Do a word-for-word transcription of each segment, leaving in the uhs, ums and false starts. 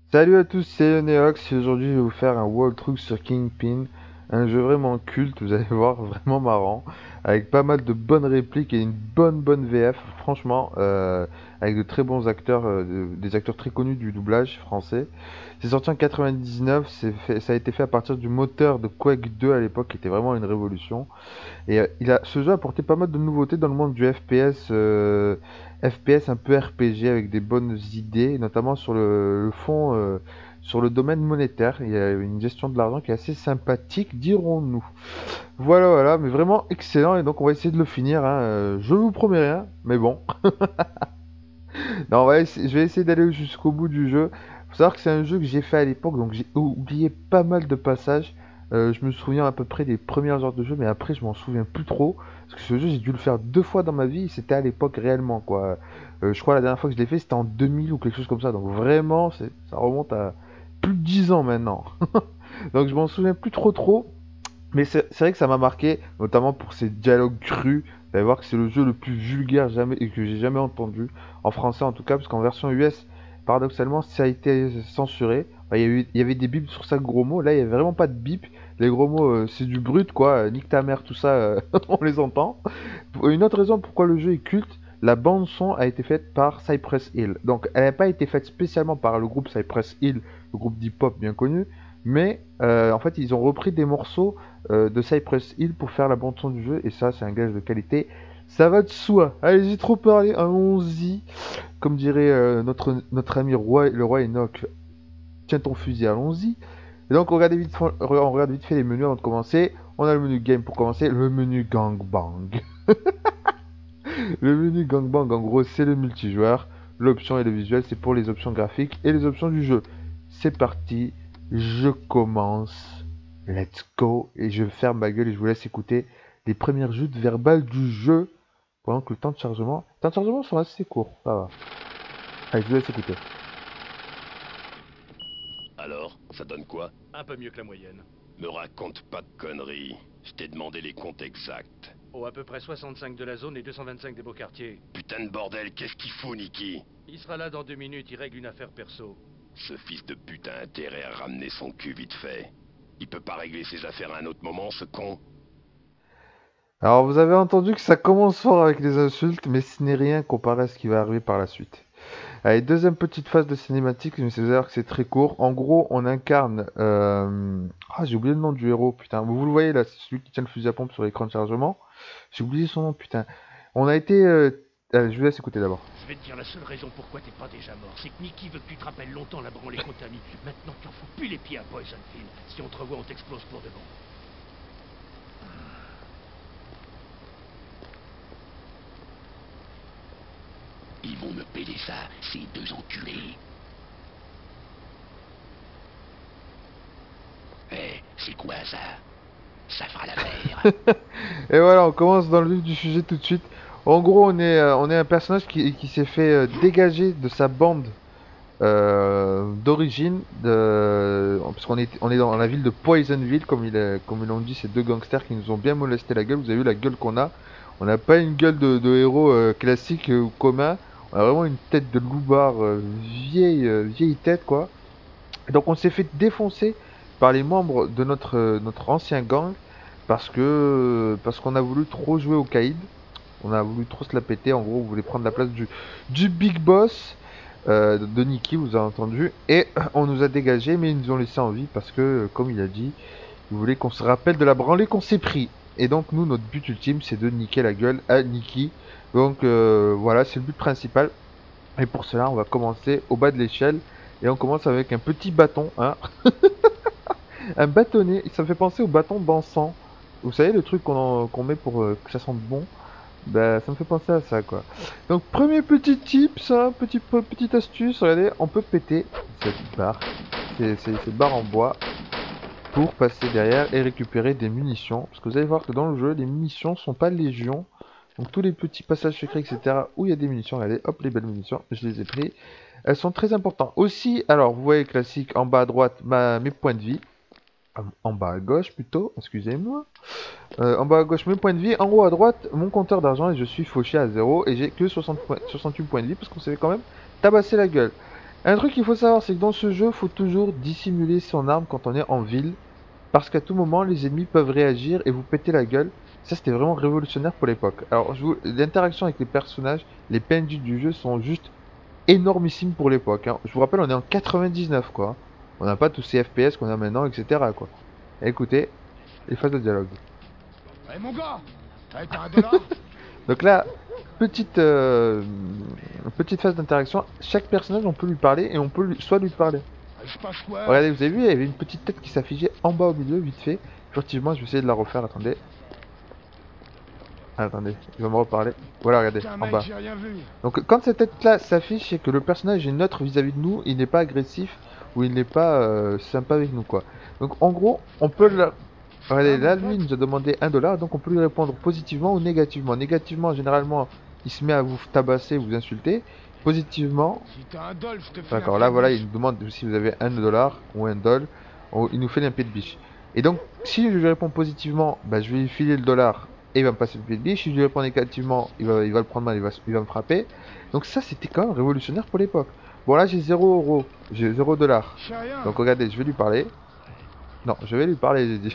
Salut à tous, c'est Neox et aujourd'hui je vais vous faire un walkthrough sur Kingpin, un jeu vraiment culte, vous allez voir, vraiment marrant, avec pas mal de bonnes répliques et une bonne bonne V F, franchement, euh, avec de très bons acteurs, euh, de- des acteurs très connus du doublage français. C'est sorti en quatre-vingt-dix-neuf, c'est fait- ça a été fait à partir du moteur de Quake deux à l'époque, qui était vraiment une révolution. Et euh, il a, ce jeu a apporté pas mal de nouveautés dans le monde du F P S, euh, F P S un peu R P G avec des bonnes idées, notamment sur le, le fond, euh, sur le domaine monétaire. Il y a une gestion de l'argent qui est assez sympathique, dirons-nous. Voilà, voilà, mais vraiment excellent. Et donc on va essayer de le finir, hein. Euh, je vous promets rien, mais bon. Non, on va essayer- je vais essayer d'aller jusqu'au bout du jeu. Faut savoir que c'est un jeu que j'ai fait à l'époque, donc j'ai oublié pas mal de passages. Euh, je me souviens à peu près des premières heures de jeu, mais après je m'en souviens plus trop. Parce que ce jeu, j'ai dû le faire deux fois dans ma vie, et c'était à l'époque réellement, quoi. Euh, je crois la dernière fois que je l'ai fait, c'était en deux mille ou quelque chose comme ça. Donc vraiment, c'est- ça remonte à plus de dix ans maintenant. Donc je m'en souviens plus trop trop. Mais c'est c'est vrai que ça m'a marqué, notamment pour ses dialogues crus. Vous allez voir que c'est le jeu le plus vulgaire jamais et que j'ai jamais entendu, en français en tout cas, parce qu'en version U S, paradoxalement, ça a été censuré. Enfin, il y a eu- il y avait des bips sur ça gros mots, là il y avait vraiment pas de bip. Les gros mots, euh, c'est du brut quoi, euh, nique ta mère, tout ça, euh, on les entend. Une autre raison pourquoi le jeu est culte, la bande son a été faite par Cypress Hill. Donc elle n'a pas été faite spécialement par le groupe Cypress Hill, le groupe d'hip-hop bien connu, mais euh, en fait ils ont repris des morceaux euh, de Cypress Hill pour faire la bande son du jeu, et ça c'est un gage de qualité. Ça va de soi. Allez, j'ai trop parlé, allons-y. Comme dirait euh, notre, notre ami roi, le roi Enoch, tiens ton fusil, allons-y. Et donc on regarde, vite, on regarde vite fait les menus avant de commencer. On a le menu game pour commencer, le menu gangbang. Le menu gangbang en gros c'est le multijoueur. L'option et le visuel c'est pour les options graphiques et les options du jeu. C'est parti, je commence. Let's go. Et je ferme ma gueule et je vous laisse écouter les premières joutes verbales du jeu pendant que le temps de chargement. Les temps de chargement sont assez courts, ça va. Allez, je vous laisse écouter. Alors, ça donne quoi? Un peu mieux que la moyenne. Me raconte pas de conneries. Je t'ai demandé les comptes exacts. Oh, à peu près soixante-cinq de la zone et deux cent vingt-cinq des beaux quartiers. Putain de bordel, qu'est-ce qu'il faut, Nicky? Il sera là dans deux minutes, il règle une affaire perso. Ce fils de pute a intérêt à ramener son cul vite fait. Il peut pas régler ses affaires à un autre moment, ce con? Alors vous avez entendu que ça commence fort avec les insultes, mais ce n'est rien comparé à ce qui va arriver par la suite. Allez, deuxième petite phase de cinématique, mais c'est dire que c'est très court. En gros, on incarne... euh, Ah, j'ai oublié le nom du héros, putain. Vous le voyez là, c'est celui qui tient le fusil à pompe sur l'écran de chargement. J'ai oublié son nom, putain. On a été... euh, Allez, je vous laisse écouter d'abord. Je vais te dire la seule raison pourquoi t'es pas déjà mort, c'est que Nicky veut que tu te rappelles longtemps la branlée qu'on t'a mis. Maintenant tu en fous plus les pieds à Poisonfield. Si on te revoit, on t'explose pour de bon. Ils vont me péler ça, ces deux enculés. Eh, c'est quoi ça? Ça fera l'affaire. Et voilà, on commence dans le vif du sujet tout de suite. En gros, on est, euh, on est un personnage qui, qui s'est fait euh, dégager de sa bande euh, d'origine, de... parce qu'on est, on est dans la ville de Poisonville, comme il est, comme ils l'ont dit, ces deux gangsters qui nous ont bien molesté la gueule. Vous avez vu la gueule qu'on a. On n'a pas une gueule de, de héros euh, classique euh, ou commun. On a vraiment une tête de loupard, euh, vieille, euh, vieille tête quoi. Et donc on s'est fait défoncer par les membres de notre, euh, notre ancien gang parce que parce qu'on a voulu trop jouer au caïd. On a voulu trop se la péter. En gros, on voulait prendre la place du, du big boss euh, de Nicky, vous avez entendu. Et on nous a dégagé, mais ils nous ont laissé en vie parce que, euh, comme il a dit, il voulait qu'on se rappelle de la branlée qu'on s'est pris. Et donc, nous, notre but ultime, c'est de niquer la gueule à Nicky. Donc, euh, voilà, c'est le but principal. Et pour cela, on va commencer au bas de l'échelle. Et on commence avec un petit bâton, hein. Un bâtonnet. Ça me fait penser au bâton d'encens. Vous savez, le truc qu'on qu'on met pour euh, que ça sente bon. Bah, ça me fait penser à ça, quoi. Donc, premier petit tip, ça, petit, petite astuce, regardez, on peut péter cette barre, ces, ces, ces barres en bois, pour passer derrière et récupérer des munitions. Parce que vous allez voir que dans le jeu, les munitions sont pas légion. Donc, tous les petits passages secrets, et cetera, où il y a des munitions, regardez, hop, les belles munitions, je les ai pris. Elles sont très importantes. Aussi, alors, vous voyez classique, en bas à droite, ma, mes points de vie. En bas à gauche, plutôt, excusez-moi. Euh, en bas à gauche, mes points de vie. En haut à droite, mon compteur d'argent. Et je suis fauché à zéro. Et j'ai que soixante points, soixante-huit points de vie parce qu'on s'est quand même tabassé la gueule. Un truc qu'il faut savoir, c'est que dans ce jeu, il faut toujours dissimuler son arme quand on est en ville. Parce qu'à tout moment, les ennemis peuvent réagir et vous péter la gueule. Ça, c'était vraiment révolutionnaire pour l'époque. Alors, je vous... l'interaction avec les personnages, les P N J du jeu sont juste énormissimes pour l'époque. Hein. Je vous rappelle, on est en quatre-vingt-dix-neuf, quoi. On n'a pas tous ces F P S qu'on a maintenant, et cetera, quoi. Et écoutez, les phases de dialogue. Eh hey, mon gars, t'as un dollar? Donc là, petite, euh, petite phase d'interaction. Chaque personnage, on peut lui parler et on peut lui... soit lui parler. Je passe quoi? Regardez, vous avez vu, il y avait une petite tête qui s'affichait en bas au milieu, vite fait. Furtivement, je vais essayer de la refaire, attendez. Ah, attendez, il va me reparler. Voilà, regardez, Putain, en mec, bas. j'ai rien vu. Donc quand cette tête-là s'affiche, c'est que le personnage est neutre vis-à-vis de nous, il n'est pas agressif, ou il n'est pas euh, sympa avec nous, quoi. Donc en gros, on peut... Le... Regardez, là, lui, il nous a demandé un dollar, donc on peut lui répondre positivement ou négativement. Négativement, généralement, il se met à vous tabasser, vous insulter. Positivement... Si t'as un dollar, je te fais D'accord, un là pied de voilà, biche. il nous demande si vous avez un dollar ou un doll. On- il nous fait un pied de biche. Et donc, si je lui réponds positivement, bah, je vais lui filer le dollar et il va me passer le pied de biche. Si je lui réponds négativement, il va, il va le prendre mal, il va, il va me frapper. Donc ça, c'était quand même révolutionnaire pour l'époque. Bon, là, j'ai zéro euro, j'ai zéro dollar. Je sais rien. Donc regardez, je vais lui parler. Non, je vais lui parler, j'ai dit.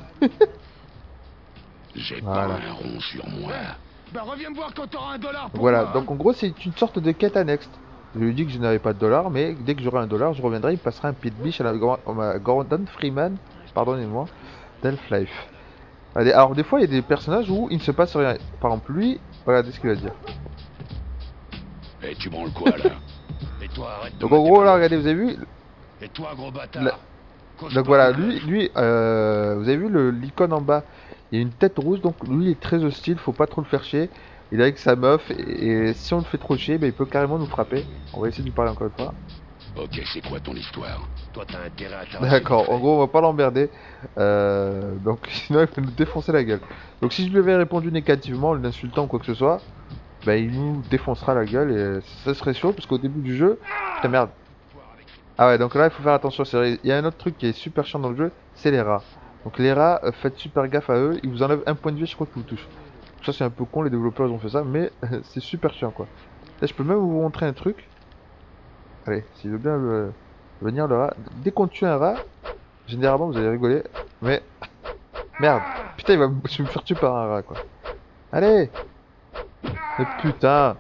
J'ai Voilà. pas un rond sur moi. Bah reviens me voir quand t'auras un dollar pour Voilà, moi, donc hein. en gros, c'est une sorte de quête annexe. Je lui ai dit que je n'avais pas de dollars, mais dès que j'aurai un dollar, je reviendrai, il me passera un pied de biche à la Gor- à ma Gordon Freeman, pardonnez-moi, d'Half-Life. Allez, alors des fois, il y a des personnages où il ne se passe rien. Par exemple, lui, regardez ce qu'il va dire. Et tu branles quoi là? Et toi, arrête de Donc en mater gros, ma là, meuf. regardez, vous avez vu. Et toi, gros bâtard. La- Cause Donc pas voilà, de lui, cloche. lui, euh, vous avez vu le- l'icône en bas. Il y a une tête rouge, donc lui, il est très hostile, faut pas trop le faire chier. Il est avec sa meuf, et, et si on le fait trop chier, ben, il peut carrément nous frapper. On va essayer de lui parler encore une fois. Ok, c'est quoi ton histoire? Toi, t'as intérêt à t'arrêter. D'accord, en gros on va pas l'emmerder, euh, donc sinon il va nous défoncer la gueule. Donc si je lui avais répondu négativement, en l'insultant ou quoi que ce soit, bah il nous défoncera la gueule et ça serait chaud parce qu'au début du jeu, putain merde. Ah ouais, donc là il faut faire attention, c'est vrai, il y a un autre truc qui est super chiant dans le jeu, c'est les rats. Donc les rats, euh, faites super gaffe à eux, ils vous enlèvent un point de vie, je crois qu'ils vous touchent. Ça c'est un peu con, les développeurs ils ont fait ça, mais c'est super chiant quoi. Là je peux même vous montrer un truc. Allez, s'il veut bien le... venir le rat. Dès qu'on tue un rat, généralement vous allez rigoler, mais merde, putain il va me... je vais me faire tuer par un rat quoi. Allez, mais putain.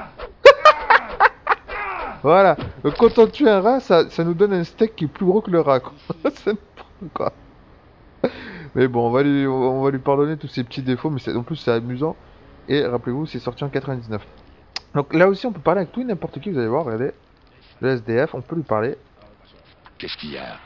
Voilà, donc quand on tue un rat, ça, ça nous donne un steak qui est plus gros que le rat quoi. C'est n'importe quoi. Mais bon, on va lui, on va lui pardonner tous ces petits défauts, mais c'est- en plus c'est amusant. Et rappelez-vous, c'est sorti en quatre-vingt-dix-neuf. Donc là aussi on peut parler avec tout et n'importe qui, vous allez voir, regardez. Le S D F, on peut lui parler. Qu'est-ce qu'il y a?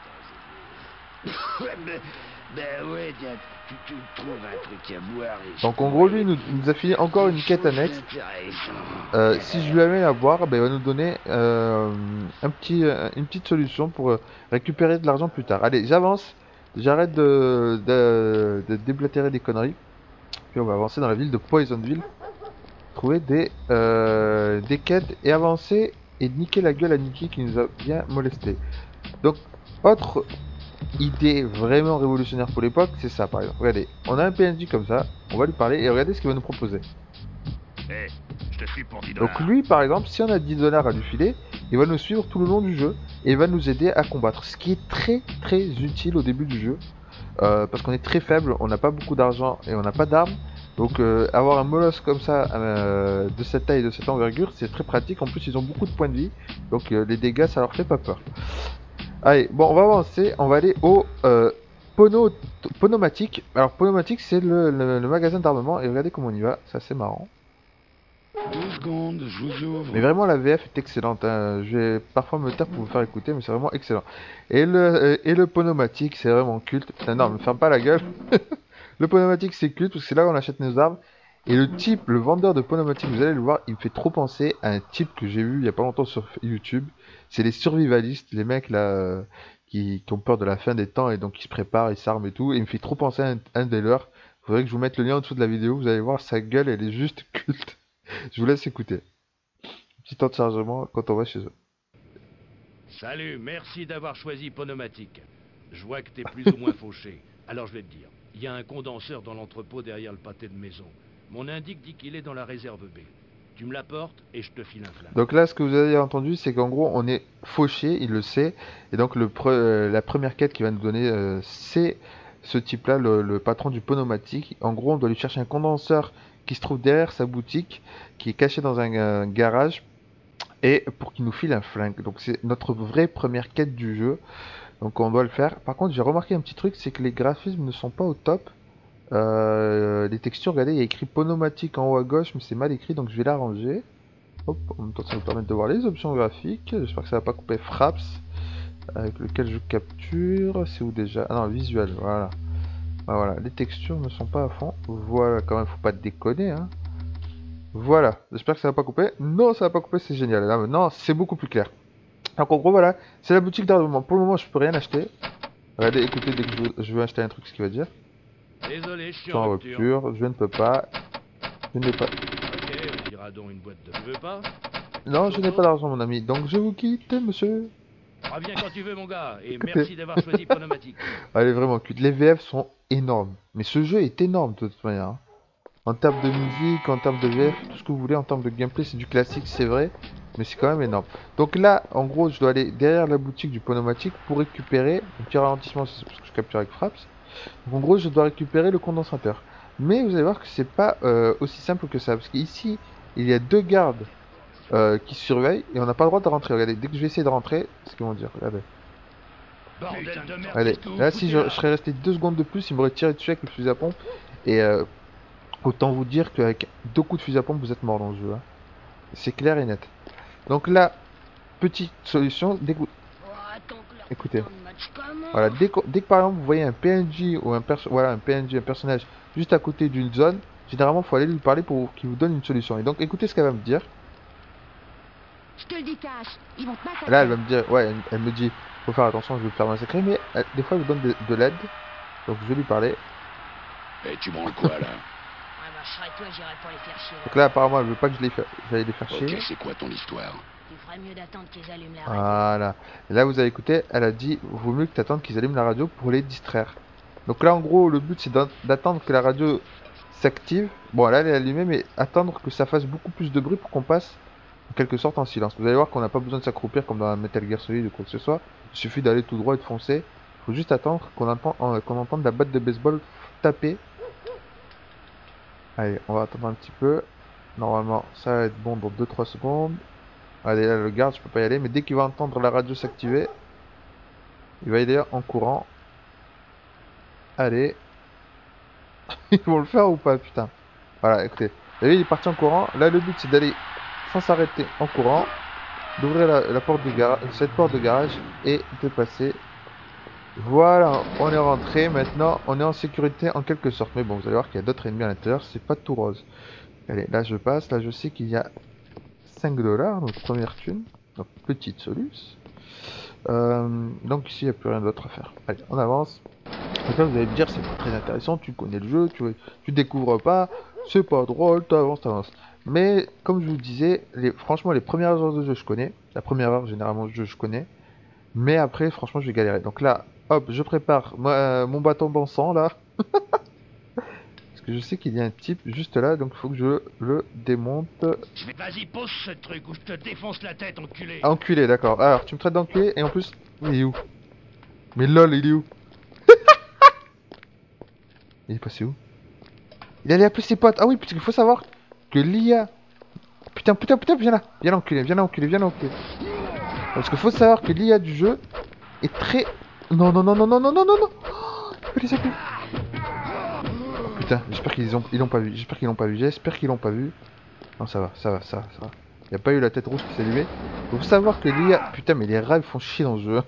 ben, ben ouais, tiens, tu, tu trouves un truc à boire. et je Donc en pourrais- gros lui il nous, il nous a filé encore une quête annexe. Euh, si je lui amène à boire, ben, il va nous donner euh, un petit, euh, une petite solution pour euh, récupérer de l'argent plus tard. Allez, j'avance. J'arrête de, de, de déblatérer des conneries. Puis on va avancer dans la ville de Poisonville. Trouver des, euh, des quêtes et avancer et niquer la gueule à Nicky qui nous a bien molesté. Donc, autre idée vraiment révolutionnaire pour l'époque, c'est ça par exemple. Regardez, on a un P N J comme ça, on va lui parler et regardez ce qu'il va nous proposer. Eh, je te suis pour dix Donc dollars. lui par exemple, si on a dix dollars à lui filer, il va nous suivre tout le long du jeu et il va nous aider à combattre. Ce qui est très très utile au début du jeu. Euh, parce qu'on est très faible, on n'a pas beaucoup d'argent et on n'a pas d'armes. Donc euh, avoir un molosse comme ça, euh, de cette taille et de cette envergure, c'est très pratique. En plus ils ont beaucoup de points de vie, donc euh, les dégâts ça leur fait pas peur. Allez, bon on va avancer, on va aller au euh, Pono, Ponomatic. Alors Ponomatic c'est le, le- le magasin d'armement et regardez comment on y va, c'est assez marrant. Deux secondes, je vous ouvre. Mais vraiment la V F est excellente, hein. Je vais parfois me taire pour vous faire écouter, mais c'est vraiment excellent. Et le, euh, et le Ponomatic c'est vraiment culte. Putain, non, me ferme pas la gueule. Le Ponomatic c'est culte parce que c'est là où on achète nos armes. Et le type, le vendeur de Ponomatic, vous allez le voir, il me fait trop penser à un type que j'ai vu il y a pas longtemps sur YouTube. C'est les survivalistes, les mecs là euh, qui, qui ont peur de la fin des temps et donc qui se préparent, ils s'arment et tout. Et il me fait trop penser à un, un des leurs. Faudrait que je vous mette le lien en dessous de la vidéo, vous allez voir sa gueule, elle est juste culte. Je vous laisse écouter. Petit temps de chargement quand on va chez eux. Salut, merci d'avoir choisi Ponomatic. Je vois que t'es plus ou moins fauché. Alors je vais te dire, il y a un condenseur dans l'entrepôt derrière le pâté de maison. Mon indique dit qu'il est dans la réserve B. Tu me l'apportes et je te file un flingue. Donc là, ce que vous avez entendu, c'est qu'en gros, on est fauché, il le sait. Et donc, le pre- euh, la première quête qu'il va nous donner, euh, c'est ce type-là, le, le patron du pneumatique. En gros, on doit lui chercher un condenseur qui se trouve derrière sa boutique, qui est caché dans un, un garage, et pour qu'il nous file un flingue. Donc, c'est notre vraie première quête du jeu. Donc, on doit le faire. Par contre, j'ai remarqué un petit truc, c'est que les graphismes ne sont pas au top. Euh, les textures, regardez, il y a écrit pneumatique en haut à gauche, mais c'est mal écrit, donc je vais l'arranger. Hop, en même temps, ça va me permettre de voir les options graphiques. J'espère que ça va pas couper Fraps, avec lequel je capture. C'est où déjà? Ah non, visuel, voilà. Ah, voilà, les textures ne sont pas à fond. Voilà, quand même, faut pas déconner, hein. Voilà, j'espère que ça va pas couper. Non, ça va pas couper, c'est génial. Là maintenant, c'est beaucoup plus clair. Donc en gros, voilà, c'est la boutique d'armement. Pour le moment, je peux rien acheter. Regardez, écoutez, dès que je veux, je veux acheter un truc, ce qu'il va dire. Désolé, je suis Je suis en en rupture. rupture, je ne peux pas. Je n'ai pas. Ok, on dira donc une boîte de... Tu veux pas? Non, je n'ai pas d'argent, mon ami. Donc je vous quitte, monsieur. Reviens quand tu veux, mon gars, et Écoutez. merci d'avoir choisi Pneumatique. Elle est vraiment cute. Les V F sont énormes. Mais ce jeu est énorme de toute manière, hein. En termes de musique, en termes de V F, tout ce que vous voulez, en termes de gameplay, c'est du classique, c'est vrai. Mais c'est quand même énorme. Donc là, en gros, je dois aller derrière la boutique du pneumatique pour récupérer. Un petit ralentissement, c'est parce que je capture avec Fraps. Donc en gros, je dois récupérer le condensateur. Mais vous allez voir que c'est pas euh, aussi simple que ça. Parce qu'ici, il y a deux gardes euh, qui surveillent et on n'a pas le droit de rentrer. Regardez, dès que je vais essayer de rentrer, c'est ce qu'ils vont dire. Regardez. Bordel de merde, Allez, qu'est-ce que vous là si foutez je, là je serais resté deux secondes de plus, il m'aurait tiré dessus avec le fusil à pompe. Et euh, autant vous dire qu'avec deux coups de fusil à pompe, vous êtes mort dans le jeu, hein. C'est clair et net. Donc là, petite solution, dès que vous... Écoutez, voilà, dès que, dès que par exemple vous voyez un P N J ou un perso voilà, un P N J, un personnage juste à côté d'une zone, généralement il faut aller lui parler pour qu'il vous donne une solution. Et donc écoutez ce qu'elle va me dire. Je te le dis, Cash, ils vont te massacrer. Là elle va me dire, ouais, elle, elle me dit, faut faire attention, je vais me faire massacrer, mais elle, des fois elle vous donne de, de l'aide. Donc je vais lui parler. Et tu branles quoi là? Ouais, bah, je serais toi, j'irais pas les faire chier. Donc là apparemment elle veut pas que je les fa- j'aille les faire Ok, chier. c'est quoi ton histoire? Tu ferais mieux d'attendre qu'ils allument la radio. Voilà. Et là, vous avez écouté, elle a dit, vaut mieux que tu attendes qu'ils allument la radio pour les distraire. Donc là, en gros, le but, c'est d'at- d'attendre que la radio s'active. Bon, là, elle est allumée, mais attendre que ça fasse beaucoup plus de bruit pour qu'on passe, en quelque sorte, en silence. Vous allez voir qu'on n'a pas besoin de s'accroupir comme dans un Metal Gear Solid ou quoi que ce soit. Il suffit d'aller tout droit et de foncer. Il faut juste attendre qu'on entend, euh, qu'on entende la batte de baseball taper. Allez, on va attendre un petit peu. Normalement, ça va être bon dans deux trois secondes. Allez, là, le garde, je peux pas y aller, mais dès qu'il va entendre la radio s'activer, il va y aller en courant. Allez. Ils vont le faire ou pas, putain? Voilà, écoutez. Vous voyez, il est parti en courant. Là, le but, c'est d'aller sans s'arrêter en courant, d'ouvrir la, la porte de garage, cette porte de garage, et de passer. Voilà, on est rentré. Maintenant, on est en sécurité en quelque sorte. Mais bon, vous allez voir qu'il y a d'autres ennemis à l'intérieur. C'est pas tout rose. Allez, là, je passe. Là, je sais qu'il y a cinq dollars, notre première thune. Donc, petite soluce. Euh, donc, ici, il n'y a plus rien d'autre à faire. Allez, on avance. Donc là, vous allez me dire, c'est pas très intéressant. Tu connais le jeu, tu, tu découvres pas. C'est pas drôle, t'avances, t'avances. Mais, comme je vous disais, les, franchement, les premières heures de jeu, je connais. La première heure, généralement, je, je connais. Mais après, franchement, je vais galérer. Donc là, hop, je prépare moi, euh, mon bâton d'encens, là. Je sais qu'il y a un type juste là, donc il faut que je le démonte. Vas-y, pose ce truc ou je te défonce la tête, enculé. Ah, enculé, d'accord. Alors, tu me traites d'enculé et en plus, il est où? Mais lol, il est où? Il est passé où? Il allait appeler ses potes. Ah oui, parce qu'il faut savoir que l'I A... Putain, putain, putain, viens là. Viens là, enculé, viens là, enculé, viens là, enculé. Parce qu'il faut savoir que l'I A du jeu est très... Non, non, non, non, non, non, non, non, non. Oh, il peut les appeler. Putain, j'espère qu'ils ont, ils l'ont pas vu, j'espère qu'ils l'ont pas vu, j'espère qu'ils l'ont pas vu. Non, ça va, ça va, ça va, ça va. Il n'y a pas eu la tête rouge qui s'est allumée. Faut savoir que l'I A... Putain, mais les rats, ils font chier dans ce jeu.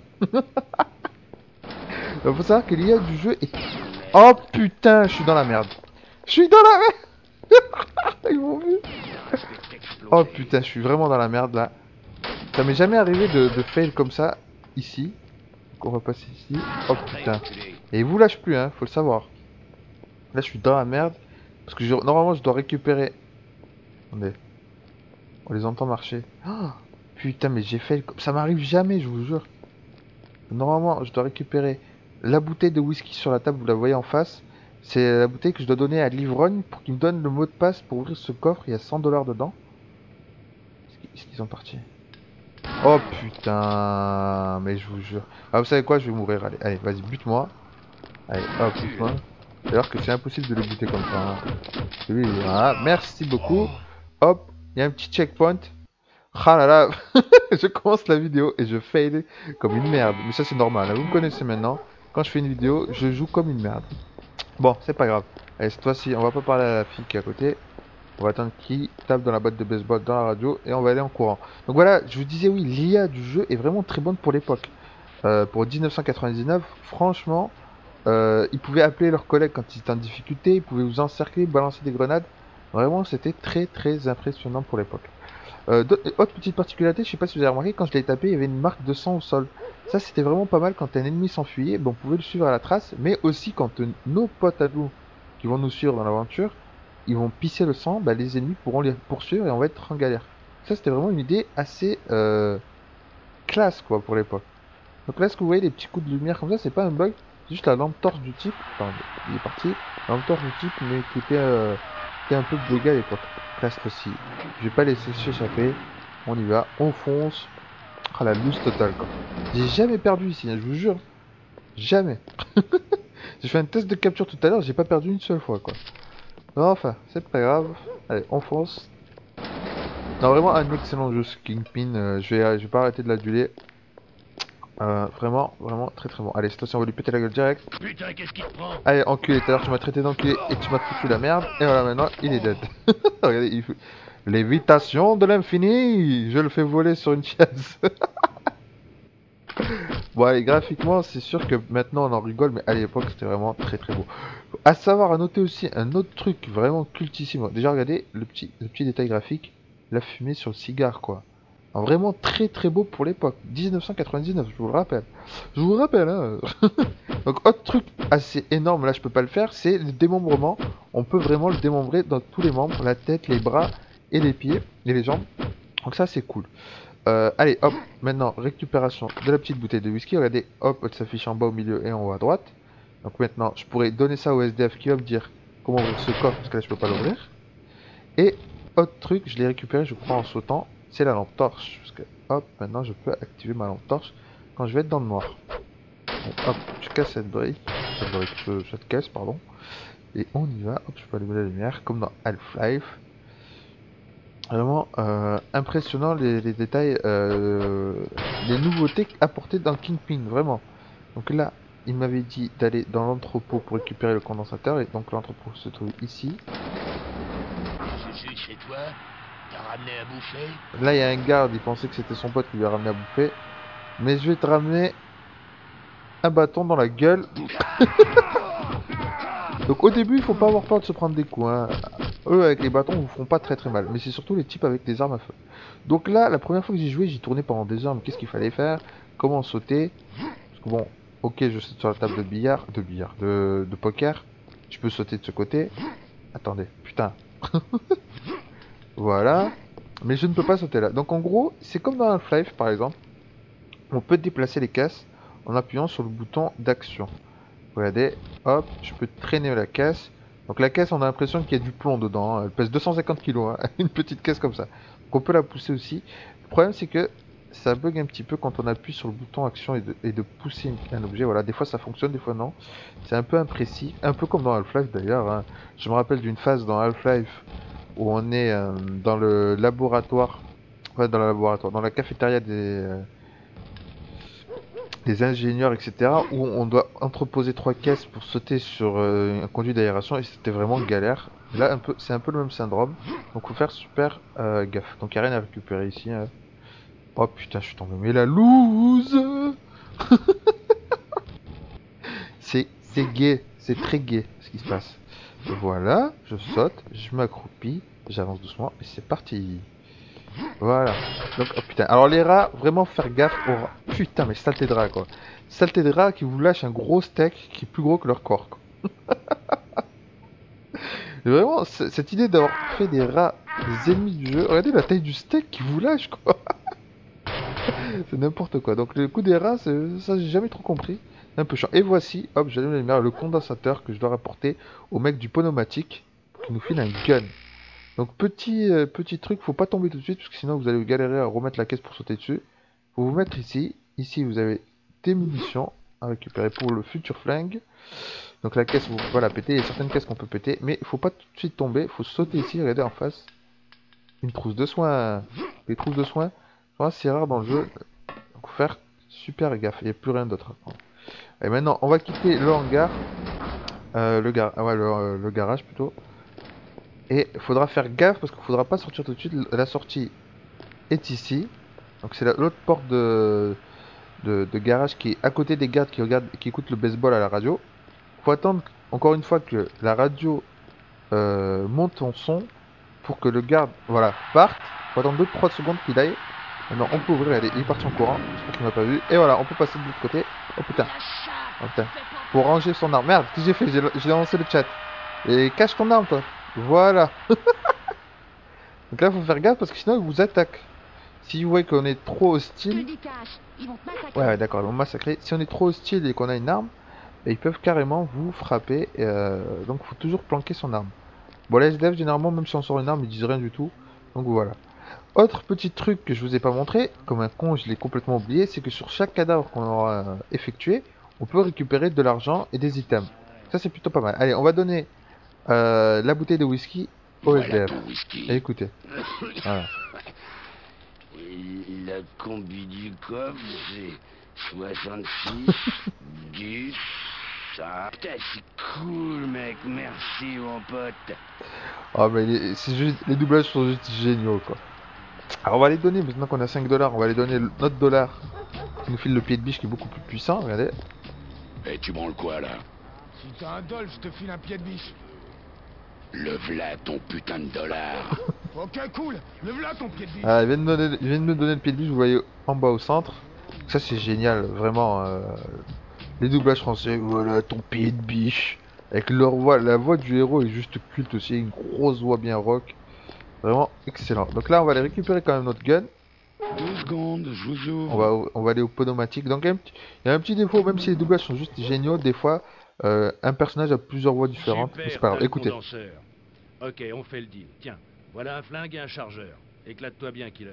Il faut savoir que l'I A du jeu est... Oh putain, je suis dans la merde. Je suis dans la merde. Ils m'ont vu. Oh putain, je suis vraiment dans la merde, là. Ça m'est jamais arrivé de, de fail comme ça, ici. Donc on va passer ici. Oh putain. Et ils vous lâchent plus, hein, faut le savoir. Là, je suis dans la merde. Parce que je, normalement, je dois récupérer... Attendez. On les entend marcher. Oh, putain, mais j'ai fait... Ça m'arrive jamais, je vous jure. Normalement, je dois récupérer la bouteille de whisky sur la table. Vous la voyez en face. C'est la bouteille que je dois donner à l'ivrogne pour qu'il me donne le mot de passe pour ouvrir ce coffre. Il y a cent dollars dedans. Est-ce qu'ils sont partis? Oh putain, mais je vous jure. Ah, vous savez quoi, je vais mourir. Allez, allez, vas-y, bute-moi. Allez, hop, bute-moi. D'ailleurs que c'est impossible de les buter comme ça. Hein. Oui, voilà, merci beaucoup. Hop, il y a un petit checkpoint. Ah là là, je commence la vidéo et je fail comme une merde. Mais ça c'est normal, hein. Vous me connaissez maintenant. Quand je fais une vidéo, je joue comme une merde. Bon, c'est pas grave. Allez, cette fois-ci, on va pas parler à la fille qui est à côté. On va attendre qu'il tape dans la boîte de baseball, dans la radio, et on va aller en courant. Donc voilà, je vous disais, oui, l'I A du jeu est vraiment très bonne pour l'époque. Euh, pour mille neuf cent quatre-vingt-dix-neuf, franchement, euh, ils pouvaient appeler leurs collègues quand ils étaient en difficulté, ils pouvaient vous encercler, balancer des grenades. Vraiment, c'était très très impressionnant pour l'époque. Euh, autre petite particularité, je sais pas si vous avez remarqué, quand je l'ai tapé, il y avait une marque de sang au sol. Ça, c'était vraiment pas mal quand un ennemi s'enfuyait, ben, on pouvait le suivre à la trace, mais aussi quand euh, nos potes à nous, qui vont nous suivre dans l'aventure, ils vont pisser le sang, ben, les ennemis pourront les poursuivre et on va être en galère. Ça, c'était vraiment une idée assez euh, classe, quoi, pour l'époque. Donc là, est-ce que vous voyez les petits coups de lumière comme ça, c'est pas un bug, c'est juste la lampe torche du type, enfin, il est parti, la lampe torche du type, mais qui était, euh, qui était un peu de dégâts à l'époque. Presque aussi. Je vais pas laisser s'échapper. On y va, on fonce. Ah, la loose totale, quoi. J'ai jamais perdu ici, hein, je vous jure. Jamais. J'ai fait un test de capture tout à l'heure, j'ai pas perdu une seule fois, quoi. Enfin, c'est pas grave. Allez, on fonce. Non, vraiment un excellent jeu, ce Kingpin. Euh, je, vais, je vais pas arrêter de l'aduler. Euh, vraiment, vraiment très très bon. Allez, cette fois-ci, on va lui péter la gueule direct. Putain, qu'est-ce qui te prend? Allez, enculé, tout à l'heure tu m'as traité d'enculé et tu m'as foutu la merde. Et voilà, maintenant, il est dead. Regardez, il fait... Lévitation de l'infini. Je le fais voler sur une chaise. Bon, allez, graphiquement, c'est sûr que maintenant on en rigole, mais à l'époque, c'était vraiment très très beau. À savoir, à noter aussi un autre truc vraiment cultissime. Déjà, regardez le petit, le petit détail graphique. La fumée sur le cigare, quoi. Alors, vraiment très très beau pour l'époque. mille neuf cent quatre-vingt-dix-neuf, je vous le rappelle. Je vous le rappelle, hein. Donc, autre truc assez énorme, là je peux pas le faire, c'est le démembrement. On peut vraiment le démembrer dans tous les membres, la tête, les bras et les pieds et les jambes. Donc ça c'est cool. Euh, allez, hop, maintenant récupération de la petite bouteille de whisky. Regardez, hop, elle s'affiche en bas au milieu et en haut à droite. Donc maintenant, je pourrais donner ça au S D F qui va me dire comment ouvrir ce coffre, parce que là je peux pas l'ouvrir. Et autre truc, je l'ai récupéré, je crois, en sautant, c'est la lampe torche. Parce que, hop, maintenant je peux activer ma lampe torche quand je vais être dans le noir. Donc, hop, je casse cette brique, cette, brique ce, cette caisse, pardon. Et on y va, hop, je peux allumer la lumière, comme dans Half-Life. Vraiment euh, impressionnant les, les détails, euh, les nouveautés apportées dans Kingpin, vraiment. Donc là, il m'avait dit d'aller dans l'entrepôt pour récupérer le condensateur, et donc l'entrepôt se trouve ici. Je suis chez toi, t'as ramené à bouffer? Là, il y a un garde, il pensait que c'était son pote qui lui a ramené à bouffer. Mais je vais te ramener un bâton dans la gueule. Donc au début, il faut pas avoir peur de se prendre des coups, hein. Eux, avec les bâtons, vous feront pas très très mal. Mais c'est surtout les types avec des armes à feu. Donc là, la première fois que j'ai joué, j'ai tourné pendant des heures. Mais qu'est-ce qu'il fallait faire? Comment sauter? Parce que bon, ok, je saute sur la table de billard, de billard, de, de poker. Je peux sauter de ce côté. Attendez, putain. Voilà. Mais je ne peux pas sauter là. Donc en gros, c'est comme dans Half-Life par exemple. On peut déplacer les caisses en appuyant sur le bouton d'action. Regardez, hop, je peux traîner la caisse. Donc la caisse, on a l'impression qu'il y a du plomb dedans, hein. Elle pèse deux cent cinquante kilos, hein. Une petite caisse comme ça. Donc on peut la pousser aussi. Le problème c'est que ça bug un petit peu quand on appuie sur le bouton action et de, et de pousser un objet. Voilà, des fois ça fonctionne, des fois non. C'est un peu imprécis, un peu comme dans Half-Life d'ailleurs, hein. Je me rappelle d'une phase dans Half-Life où on est euh, dans le laboratoire, ouais, dans le laboratoire, dans la cafétéria des... Euh, des ingénieurs, et cetera, où on doit entreposer trois caisses pour sauter sur euh, un conduit d'aération, et c'était vraiment galère. Là, un peu, c'est un peu le même syndrome, donc faut faire super euh, gaffe. Donc il n'y a rien à récupérer ici. Hein. Oh putain, je suis tombé, mais la loose. C'est gay, c'est très gay ce qui se passe. Voilà, je saute, je m'accroupis, j'avance doucement, et c'est parti. Voilà. Donc, oh putain. Alors les rats, vraiment faire gaffe aux rats. Putain, mais saleté de rats, quoi. Saleté de rats qui vous lâchent un gros steak qui est plus gros que leur corps, quoi. Vraiment, cette idée d'avoir fait des rats des ennemis du jeu. Regardez la taille du steak qui vous lâche, quoi. C'est n'importe quoi. Donc le coup des rats, ça j'ai jamais trop compris. C'est un peu chiant. Et voici, hop, j'allume la lumière, le condensateur que je dois rapporter au mec du pneumatique pour qu'il nous file un gun. Donc petit, euh, petit truc, faut pas tomber tout de suite parce que sinon vous allez galérer à remettre la caisse pour sauter dessus. Faut vous mettre ici. Ici vous avez des munitions à récupérer pour le futur flingue. Donc la caisse vous pouvez pas la péter, il y a certaines caisses qu'on peut péter, mais faut pas tout de suite tomber, faut sauter ici, regardez en face. Une trousse de soins. Les trousses de soins, c'est rare dans le jeu. Donc faut faire super gaffe, il n'y a plus rien d'autre. Et maintenant on va quitter le hangar. Euh, le, gar... ah ouais, le, euh, le garage plutôt. Et il faudra faire gaffe parce qu'il faudra pas sortir tout de suite. La sortie est ici. Donc c'est l'autre porte de... De... de garage qui est à côté des gardes qui regardent, qui écoutent le baseball à la radio. Faut attendre encore une fois que la radio euh, monte en son pour que le garde voilà, parte. Faut attendre deux trois secondes qu'il aille. Maintenant on peut ouvrir, allez, il est parti en courant. J'espère qu'il m'a pas vu. Et voilà, on peut passer de l'autre côté. Oh putain. Oh putain. Pour ranger son arme. Merde, qu'est-ce que j'ai fait? J'ai lancé le chat. Et cache ton arme toi. Voilà. Donc là faut faire gaffe parce que sinon il vous attaque. Si vous voyez qu'on est trop hostile. Ouais, ouais d'accord, ils vont massacrer. Si on est trop hostile et qu'on a une arme, et ils peuvent carrément vous frapper. Euh, donc faut toujours planquer son arme. Bon, les S D F généralement, même si on sort une arme, ils disent rien du tout. Donc voilà. Autre petit truc que je vous ai pas montré, comme un con, je l'ai complètement oublié, c'est que sur chaque cadavre qu'on aura euh, effectué, on peut récupérer de l'argent et des items. Ça c'est plutôt pas mal. Allez, on va donner euh, la bouteille de whisky au S D F. Et écoutez. Voilà. La combi du coffre, c'est soixante-six, dix, ça. Putain, c'est cool, mec, merci, mon pote. Oh, mais les, juste, les doublages sont juste géniaux, quoi. Alors, on va les donner, maintenant qu'on a cinq dollars, on va les donner notre dollar qui nous file le pied de biche qui est beaucoup plus puissant, regardez. Et tu branles quoi, là? Si t'as un dolph, je te file un pied de biche. Le v'là ton putain de dollar. Ok, cool. Le v'là ton pied de biche. Ah, il vient de, donner, il vient de me donner le pied de biche, vous voyez en bas au centre. Ça c'est génial, vraiment. Euh, les doublages français, voilà ton pied de biche. Avec leur voix, la voix du héros est juste culte aussi, une grosse voix bien rock. Vraiment excellent. Donc là on va aller récupérer quand même notre gun. Deux secondes, je vous ouvre. On va, on va aller au podomatique. Donc il y, a un petit, il y a un petit défaut, même si les doublages sont juste géniaux, des fois euh, un personnage a plusieurs voix différentes. Mais c'est pas grave, écoutez. Condenseur. Ok, on fait le deal. Tiens, voilà un flingue et un chargeur. Éclate-toi bien, killer.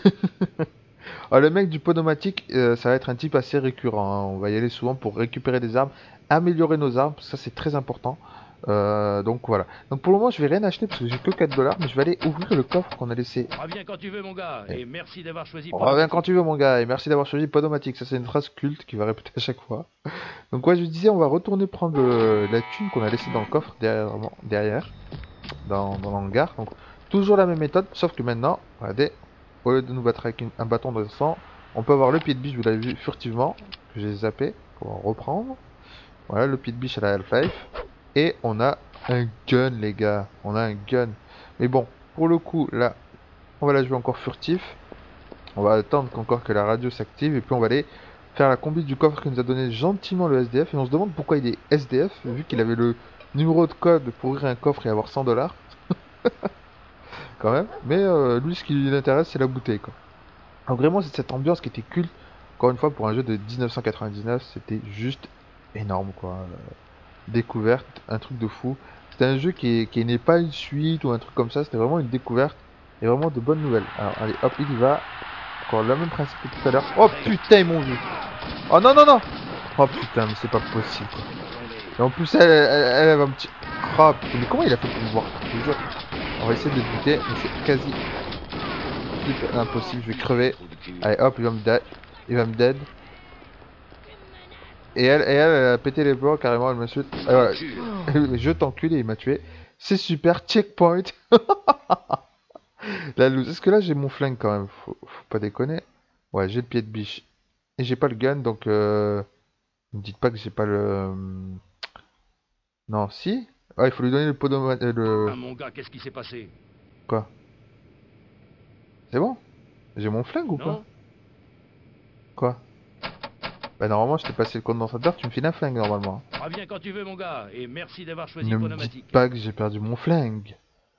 Alors, le mec du podomatique, euh, ça va être un type assez récurrent. Hein. On va y aller souvent pour récupérer des armes, améliorer nos armes, ça c'est très important. Euh, donc voilà. Donc pour le moment, je vais rien acheter parce que j'ai que quatre dollars, mais je vais aller ouvrir le coffre qu'on a laissé. Reviens quand tu veux, mon gars, et merci d'avoir choisi. Reviens quand tu veux, mon gars, et merci d'avoir choisi podomatique. Ça c'est une phrase culte qui va répéter à chaque fois. Donc ouais, je vous disais, on va retourner prendre euh, la thune qu'on a laissée dans le coffre derrière, derrière dans, dans l'hangar. Donc toujours la même méthode, sauf que maintenant, regardez, au lieu de nous battre avec une, un bâton de sang, on peut avoir le pied de biche, vous l'avez vu furtivement, que j'ai zappé, pour en reprendre. Voilà, le pied de biche à la Half-Life. Et on a un gun, les gars, on a un gun. Mais bon, pour le coup, là, on va la jouer encore furtif. On va attendre encore que la radio s'active, et puis on va aller faire la combi du coffre que nous a donné gentiment le S D F. Et on se demande pourquoi il est S D F, vu qu'il avait le numéro de code pour ouvrir un coffre et avoir cent dollars. Quand même. Mais euh, lui, ce qui l'intéresse, c'est la bouteille, quoi. Donc vraiment, c'est cette ambiance qui était culte. Encore une fois, pour un jeu de mille neuf cent quatre-vingt-dix-neuf, c'était juste énorme, quoi. Euh, découverte, un truc de fou. C'était un jeu qui, est, qui n'est pas une suite ou un truc comme ça. C'était vraiment une découverte et vraiment de bonnes nouvelles. Alors, allez, hop, il y va. Encore le même principe que tout à l'heure. Oh putain, ils m'ont vu. Oh non, non, non. Oh putain, mais c'est pas possible, quoi. Et en plus, elle, elle, elle, elle va me tirer. Oh putain, mais comment il a fait pour me voir? Je vous jure. On va essayer de le buter, mais c'est quasi super impossible. Je vais crever. Allez, hop, il va me dead. Il va me dead. Et elle, et elle, elle a pété les plombs carrément. Elle m'a tué. Voilà. Je t'encule et il m'a tué. C'est super. Checkpoint. La loose. Est-ce que là j'ai mon flingue quand même? Faut, faut pas déconner. Ouais, j'ai le pied de biche. Et j'ai pas le gun, donc euh... ne me dites pas que j'ai pas le... Non, si. Ah, il faut lui donner le podoma... Euh, le... Ah, mon gars, qu'est-ce qui s'est passé? Quoi? C'est bon? J'ai mon flingue ou Non? pas? Quoi? Bah normalement je t'ai passé le condensateur, tu me files un flingue normalement. Reviens quand tu veux, mon gars, et merci d'avoir choisi Ne me Podomatique. dites pas que j'ai perdu mon flingue.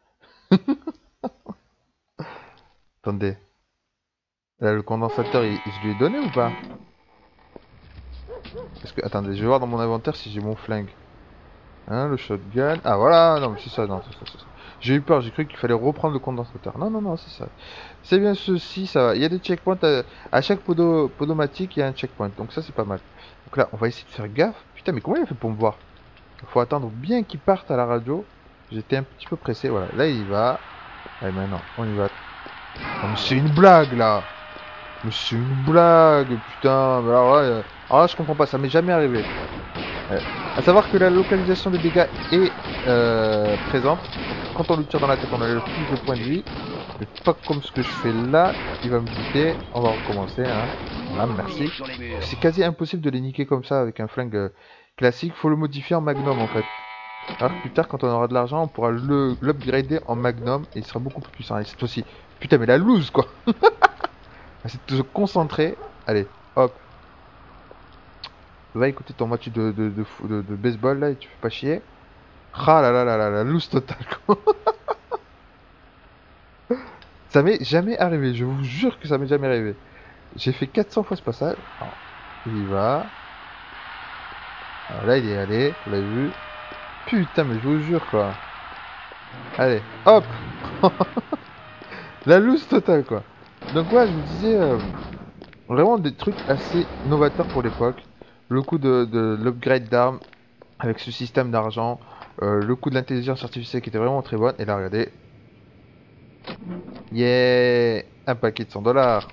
Attendez. Là, le condensateur, il, je lui ai donné ou pas? Parce que, attendez, je vais voir dans mon inventaire si j'ai mon flingue. Hein, le shotgun. Ah voilà, non mais c'est ça, non, c'est ça, c'est ça. J'ai eu peur, j'ai cru qu'il fallait reprendre le condensateur. Non, non, non, c'est ça. C'est bien ceci, ça va. Il y a des checkpoints, à, à chaque podo, podomatique, il y a un checkpoint. Donc ça, c'est pas mal. Donc là, on va essayer de faire gaffe. Putain, mais comment il a fait pour me voir? Il faut attendre bien qu'il parte à la radio. J'étais un petit peu pressé, voilà. Là, il y va. Allez, maintenant, on y va. Oh, mais c'est une blague, là. Mais c'est une blague, putain. Mais alors là, euh, alors là, je comprends pas, ça m'est jamais arrivé. Euh, à savoir que la localisation des dégâts est euh, présente. Quand on lui tire dans la tête, on a le plus de points de vie. Mais pas comme ce que je fais là. Il va me buter. On va recommencer. Hein. Voilà, merci. C'est quasi impossible de les niquer comme ça avec un flingue euh, classique. Faut le modifier en magnum en fait. Alors que plus tard, quand on aura de l'argent, on pourra le l'upgrader en magnum et il sera beaucoup plus puissant. Et cette fois-ci, putain, mais la loose quoi. C'est de se concentrer. Allez, hop. Va écouter ton match de, de, de, de, de baseball là et tu fais pas chier. Ah là là là là, la loose totale quoi. Ça m'est jamais arrivé, je vous jure que ça m'est jamais arrivé. J'ai fait quatre cents fois ce passage. Alors, il y va. Alors là il est allé, vous l'avez vu. Putain mais je vous jure quoi. Allez, hop. La loose totale quoi. Donc ouais, je vous disais, euh, vraiment des trucs assez novateurs pour l'époque. Le coup de, de l'upgrade d'armes avec ce système d'argent. Euh, le coup de l'intelligence artificielle qui était vraiment très bonne. Et là, regardez. Yeah, un paquet de cent dollars.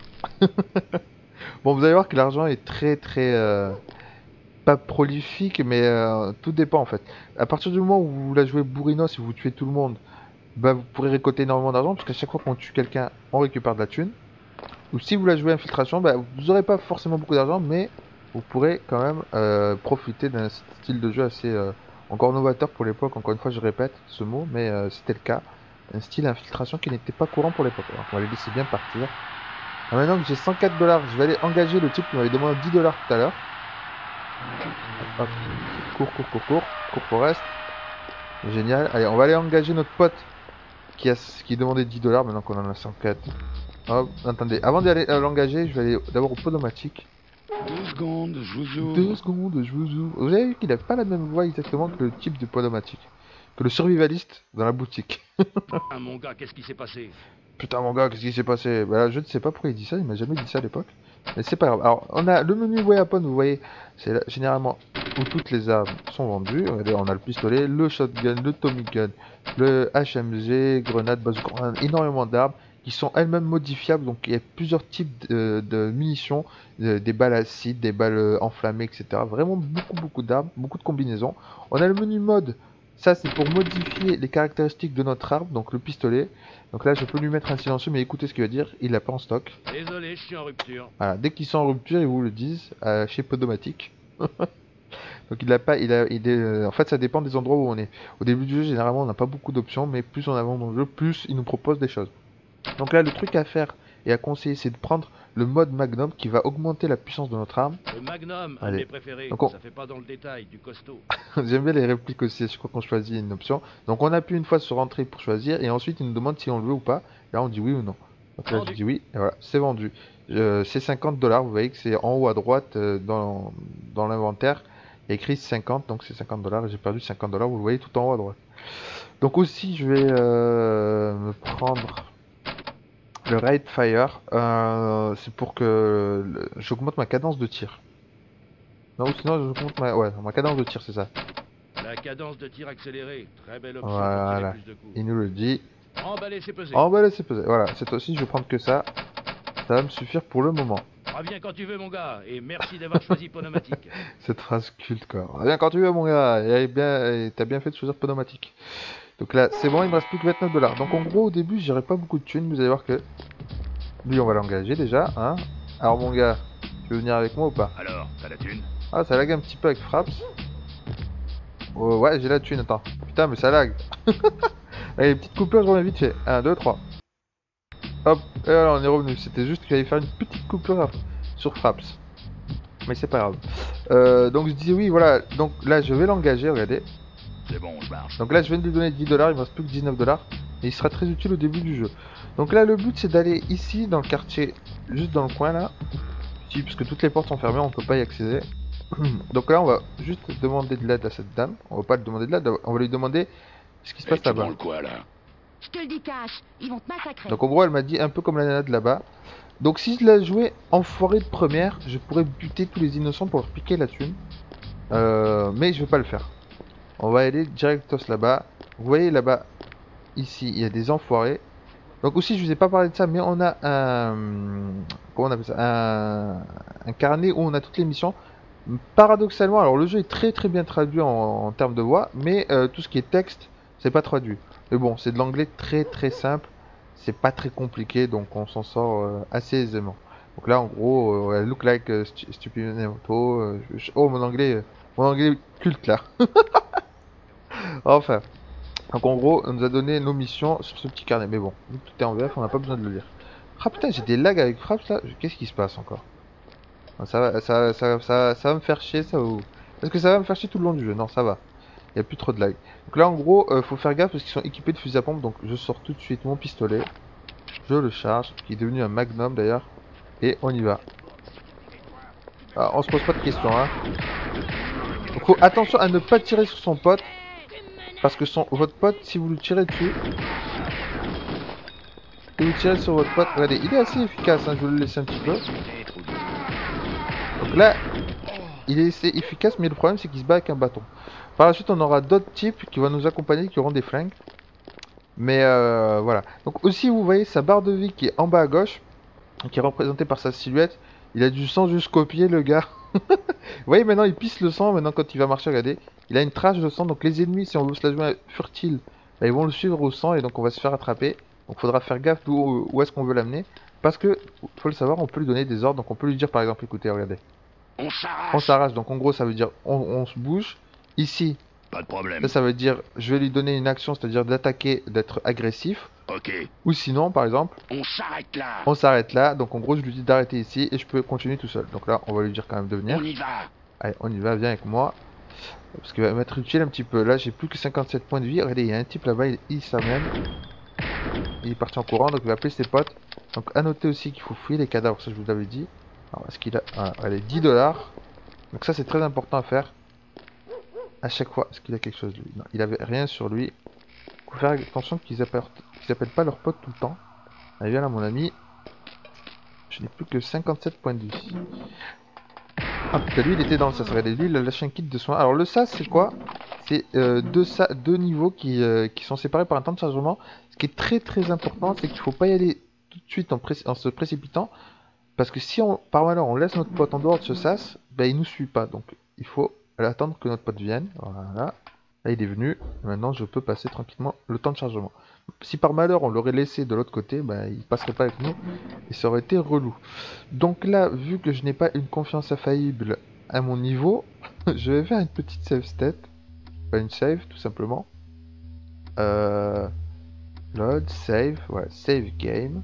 Bon, vous allez voir que l'argent est très très... Euh, pas prolifique, mais euh, tout dépend en fait. À partir du moment où vous la jouez bourrinos et vous tuez tout le monde, bah, vous pourrez récolter énormément d'argent. Parce qu'à chaque fois qu'on tue quelqu'un, on récupère de la thune. Ou si vous la jouez infiltration, bah, vous n'aurez pas forcément beaucoup d'argent, mais vous pourrez quand même euh, profiter d'un style de jeu assez euh, encore novateur pour l'époque. Encore une fois, je répète ce mot, mais euh, c'était le cas. Un style infiltration qui n'était pas courant pour l'époque. On va les laisser bien partir. Ah, maintenant que j'ai cent quatre dollars, je vais aller engager le type qui m'avait demandé dix dollars tout à l'heure. Hop, cours, cours, cours, cours, cours pour reste. Génial. Allez, on va aller engager notre pote qui a qui demandait dix dollars maintenant qu'on en a cent quatre. Hop, attendez, avant d'aller l'engager, je vais aller d'abord au podomatique. Deux secondes, je vous ouvre. Deux secondes, je vous ouvre. Vous avez vu qu'il n'a pas la même voix exactement que le type de podomatique. Que le survivaliste dans la boutique. Ah, mon gars, qu'est-ce qui s'est passé? Putain mon gars, qu'est-ce qui s'est passé? Bah je ne sais pas pourquoi il dit ça, il m'a jamais dit ça à l'époque. Mais c'est pas grave. Alors on a le menu weapon, vous voyez, c'est généralement où toutes les armes sont vendues. Regardez, on a le pistolet, le shotgun, le Tommy gun, le H M G, grenade, bazooka, on a énormément d'armes qui sont elles-mêmes modifiables. Donc il y a plusieurs types de, de munitions, de, des balles acides, des balles enflammées, et cetera. Vraiment beaucoup beaucoup d'armes, beaucoup de combinaisons. On a le menu mode. Ça c'est pour modifier les caractéristiques de notre arme, donc le pistolet. Donc là je peux lui mettre un silencieux, mais écoutez ce qu'il va dire, il l'a pas en stock. Désolé, je suis en rupture. Voilà, dès qu'ils sont en rupture, ils vous le disent euh, chez Podomatic. Donc il a pas, il a, il est, euh, en fait ça dépend des endroits où on est. Au début du jeu généralement on n'a pas beaucoup d'options, mais plus on avance dans le jeu, plus il nous propose des choses. Donc là le truc à faire et à conseiller c'est de prendre le mode Magnum qui va augmenter la puissance de notre arme. Le Magnum, un Allez. de mes préférés. Donc on- Ça fait pas dans le détail, du costaud. J'aime bien les répliques aussi, je crois qu'on choisit une option. Donc on appuie une fois sur entrée pour choisir et ensuite il nous demande si on le veut ou pas. Là on dit oui ou non. Donc là Vendu. je dis oui et voilà, c'est vendu. Euh, c'est cinquante dollars, vous voyez que c'est en haut à droite euh, dans, dans l'inventaire. Il y a écrit cinquante, donc c'est cinquante dollars et j'ai perdu cinquante dollars, vous le voyez tout en haut à droite. Donc aussi je vais euh, me prendre le Raid Fire. Euh, c'est pour que le- j'augmente ma cadence de tir. Non, ou sinon j'augmente ma, ouais, ma cadence de tir, c'est ça. La cadence de tir accélérée. Très belle option Voilà. pour tirer plus de coups. Il nous le dit. Emballer, c'est pesé. Oh bah laissez peser. Voilà, cette fois-ci je vais prendre que ça. Ça va me suffire pour le moment. Reviens quand tu veux, mon gars. Et merci d'avoir choisi Ponomatic. Cette phrase culte quoi. Reviens quand tu veux mon gars. Et bien, et t'as bien fait de choisir Podomatic. Donc là c'est bon, il me reste plus que vingt-neuf dollars. Donc en gros au début j'aurais pas beaucoup de thunes. Vous allez voir que lui on va l'engager déjà. Hein. Alors mon gars, tu veux venir avec moi ou pas? Alors, t'as la thune? Ah ça lag un petit peu avec Fraps. Oh, ouais j'ai la thune, attends. Putain mais ça lag. Allez petite coupure, je reviens vite fait. un, deux, trois. Hop, et alors on est revenu. C'était juste qu'il allait faire une petite coupure à- sur Fraps. Mais c'est pas grave. Euh, donc je dis oui, voilà. Donc là je vais l'engager, regardez. C'est bon, je marche. Donc là je viens de lui donner dix dollars, il me reste plus que dix-neuf dollars. Et il sera très utile au début du jeu. Donc là le but c'est d'aller ici dans le quartier, juste dans le coin là. Ici, parce que toutes les portes sont fermées, on peut pas y accéder. Donc là, on va juste demander de l'aide à cette dame. On va pas lui demander de l'aide, on va lui demander ce qui se Et passe tu là-bas. branles quoi, là? Je te le dis, Cash, ils vont te massacrer. Donc en gros, elle m'a dit un peu comme la nana de là-bas. Donc si je la jouais enfoiré de première, je pourrais buter tous les innocents pour leur piquer la thune. Euh, mais je vais pas le faire. On va aller directos là-bas. Vous voyez là-bas, ici, il y a des enfoirés. Donc aussi, je vous ai pas parlé de ça, mais on a un... Comment on appelle ça? Un, un carnet où on a toutes les missions. Paradoxalement, alors le jeu est très très bien traduit en, en termes de voix, mais euh, tout ce qui est texte, c'est pas traduit. Mais bon, c'est de l'anglais très très simple. C'est pas très compliqué, donc on s'en sort euh, assez aisément. Donc là, en gros, euh, look like uh, stu stupid Naruto. Euh, je- oh, mon anglais, euh, mon anglais culte là. Enfin, donc en gros, on nous a donné nos missions sur ce petit carnet. Mais bon, vu que tout est en V F, on n'a pas besoin de le lire. Ah putain, j'ai des lags avec Fraps là. Qu'est-ce qui se passe encore? Ah, ça va, ça, ça, ça, ça va me faire chier ça ou... Est-ce que ça va me faire chier tout le long du jeu? Non, ça va. Il n'y a plus trop de lag. Donc là, en gros, euh, faut faire gaffe parce qu'ils sont équipés de fusils à pompe. Donc je sors tout de suite mon pistolet. Je le charge, qui est devenu un magnum d'ailleurs. Et on y va. Alors, on se pose pas de questions, hein. Donc faut attention à ne pas tirer sur son pote. Parce que son, votre pote, si vous lui tirez dessus... Si vous tirez sur votre pote... Regardez, il est assez efficace, hein, je vais le laisser un petit peu. Donc là, il est assez efficace, mais le problème c'est qu'il se bat avec un bâton. Par la suite, on aura d'autres types qui vont nous accompagner, qui auront des flingues. Mais euh, voilà. Donc aussi, vous voyez sa barre de vie qui est en bas à gauche, qui est représentée par sa silhouette. Il a du sang jusqu'au pied, le gars. Vous voyez, maintenant il pisse le sang. Maintenant, quand il va marcher, regardez, il a une trace de sang. Donc les ennemis, si on veut se la jouer furtive, bah, ils vont le suivre au sang et donc on va se faire attraper. Donc faudra faire gaffe d'où où est-ce qu'on veut l'amener. Parce que, faut le savoir, on peut lui donner des ordres. Donc on peut lui dire par exemple, écoutez, regardez. On s'arrache. On s'arrache, donc en gros ça veut dire on, on se bouge. Ici, Pas de problème. ça, ça veut dire je vais lui donner une action, c'est-à-dire d'attaquer, d'être agressif. Ok. Ou sinon, par exemple, On s'arrête là. on s'arrête là. Donc en gros je lui dis d'arrêter ici et je peux continuer tout seul. Donc là on va lui dire quand même de venir. On y va. Allez, on y va, viens avec moi. Parce qu'il va m'être utile un petit peu. Là j'ai plus que cinquante-sept points de vie. Regardez, il y a un type là-bas, il, il s'amène. Il est parti en courant, donc il va appeler ses potes. Donc à noter aussi qu'il faut fouiller les cadavres, ça je vous l'avais dit. Alors est-ce qu'il a... Ah, allez, dix dollars. Donc ça c'est très important à faire. À chaque fois, est-ce qu'il a quelque chose lui? Non, il avait rien sur lui. Faut faire attention qu'ils appellent, qu'ils appellent pas leurs potes tout le temps. Allez viens là mon ami. Je n'ai plus que cinquante-sept points de vie. Ah putain, lui il était dans le sas. Regardez, lui il a lâché un kit de soins. Alors le sas c'est quoi? C'est euh, deux, deux niveaux qui, euh, qui sont séparés par un temps de chargement. Ce qui est très très important, c'est qu'il faut pas y aller tout de suite en, en se précipitant. Parce que si on, par malheur on laisse notre pote en dehors de ce sas, ben il nous suit pas. Donc il faut attendre que notre pote vienne. Voilà. Là il est venu. Maintenant je peux passer tranquillement le temps de chargement. Si par malheur on l'aurait laissé de l'autre côté, ben il passerait pas avec nous. Et ça aurait été relou. Donc là, vu que je n'ai pas une confiance infaillible à mon niveau, je vais faire une petite save state. Pas une save tout simplement. Euh... Load, save, voilà, save game.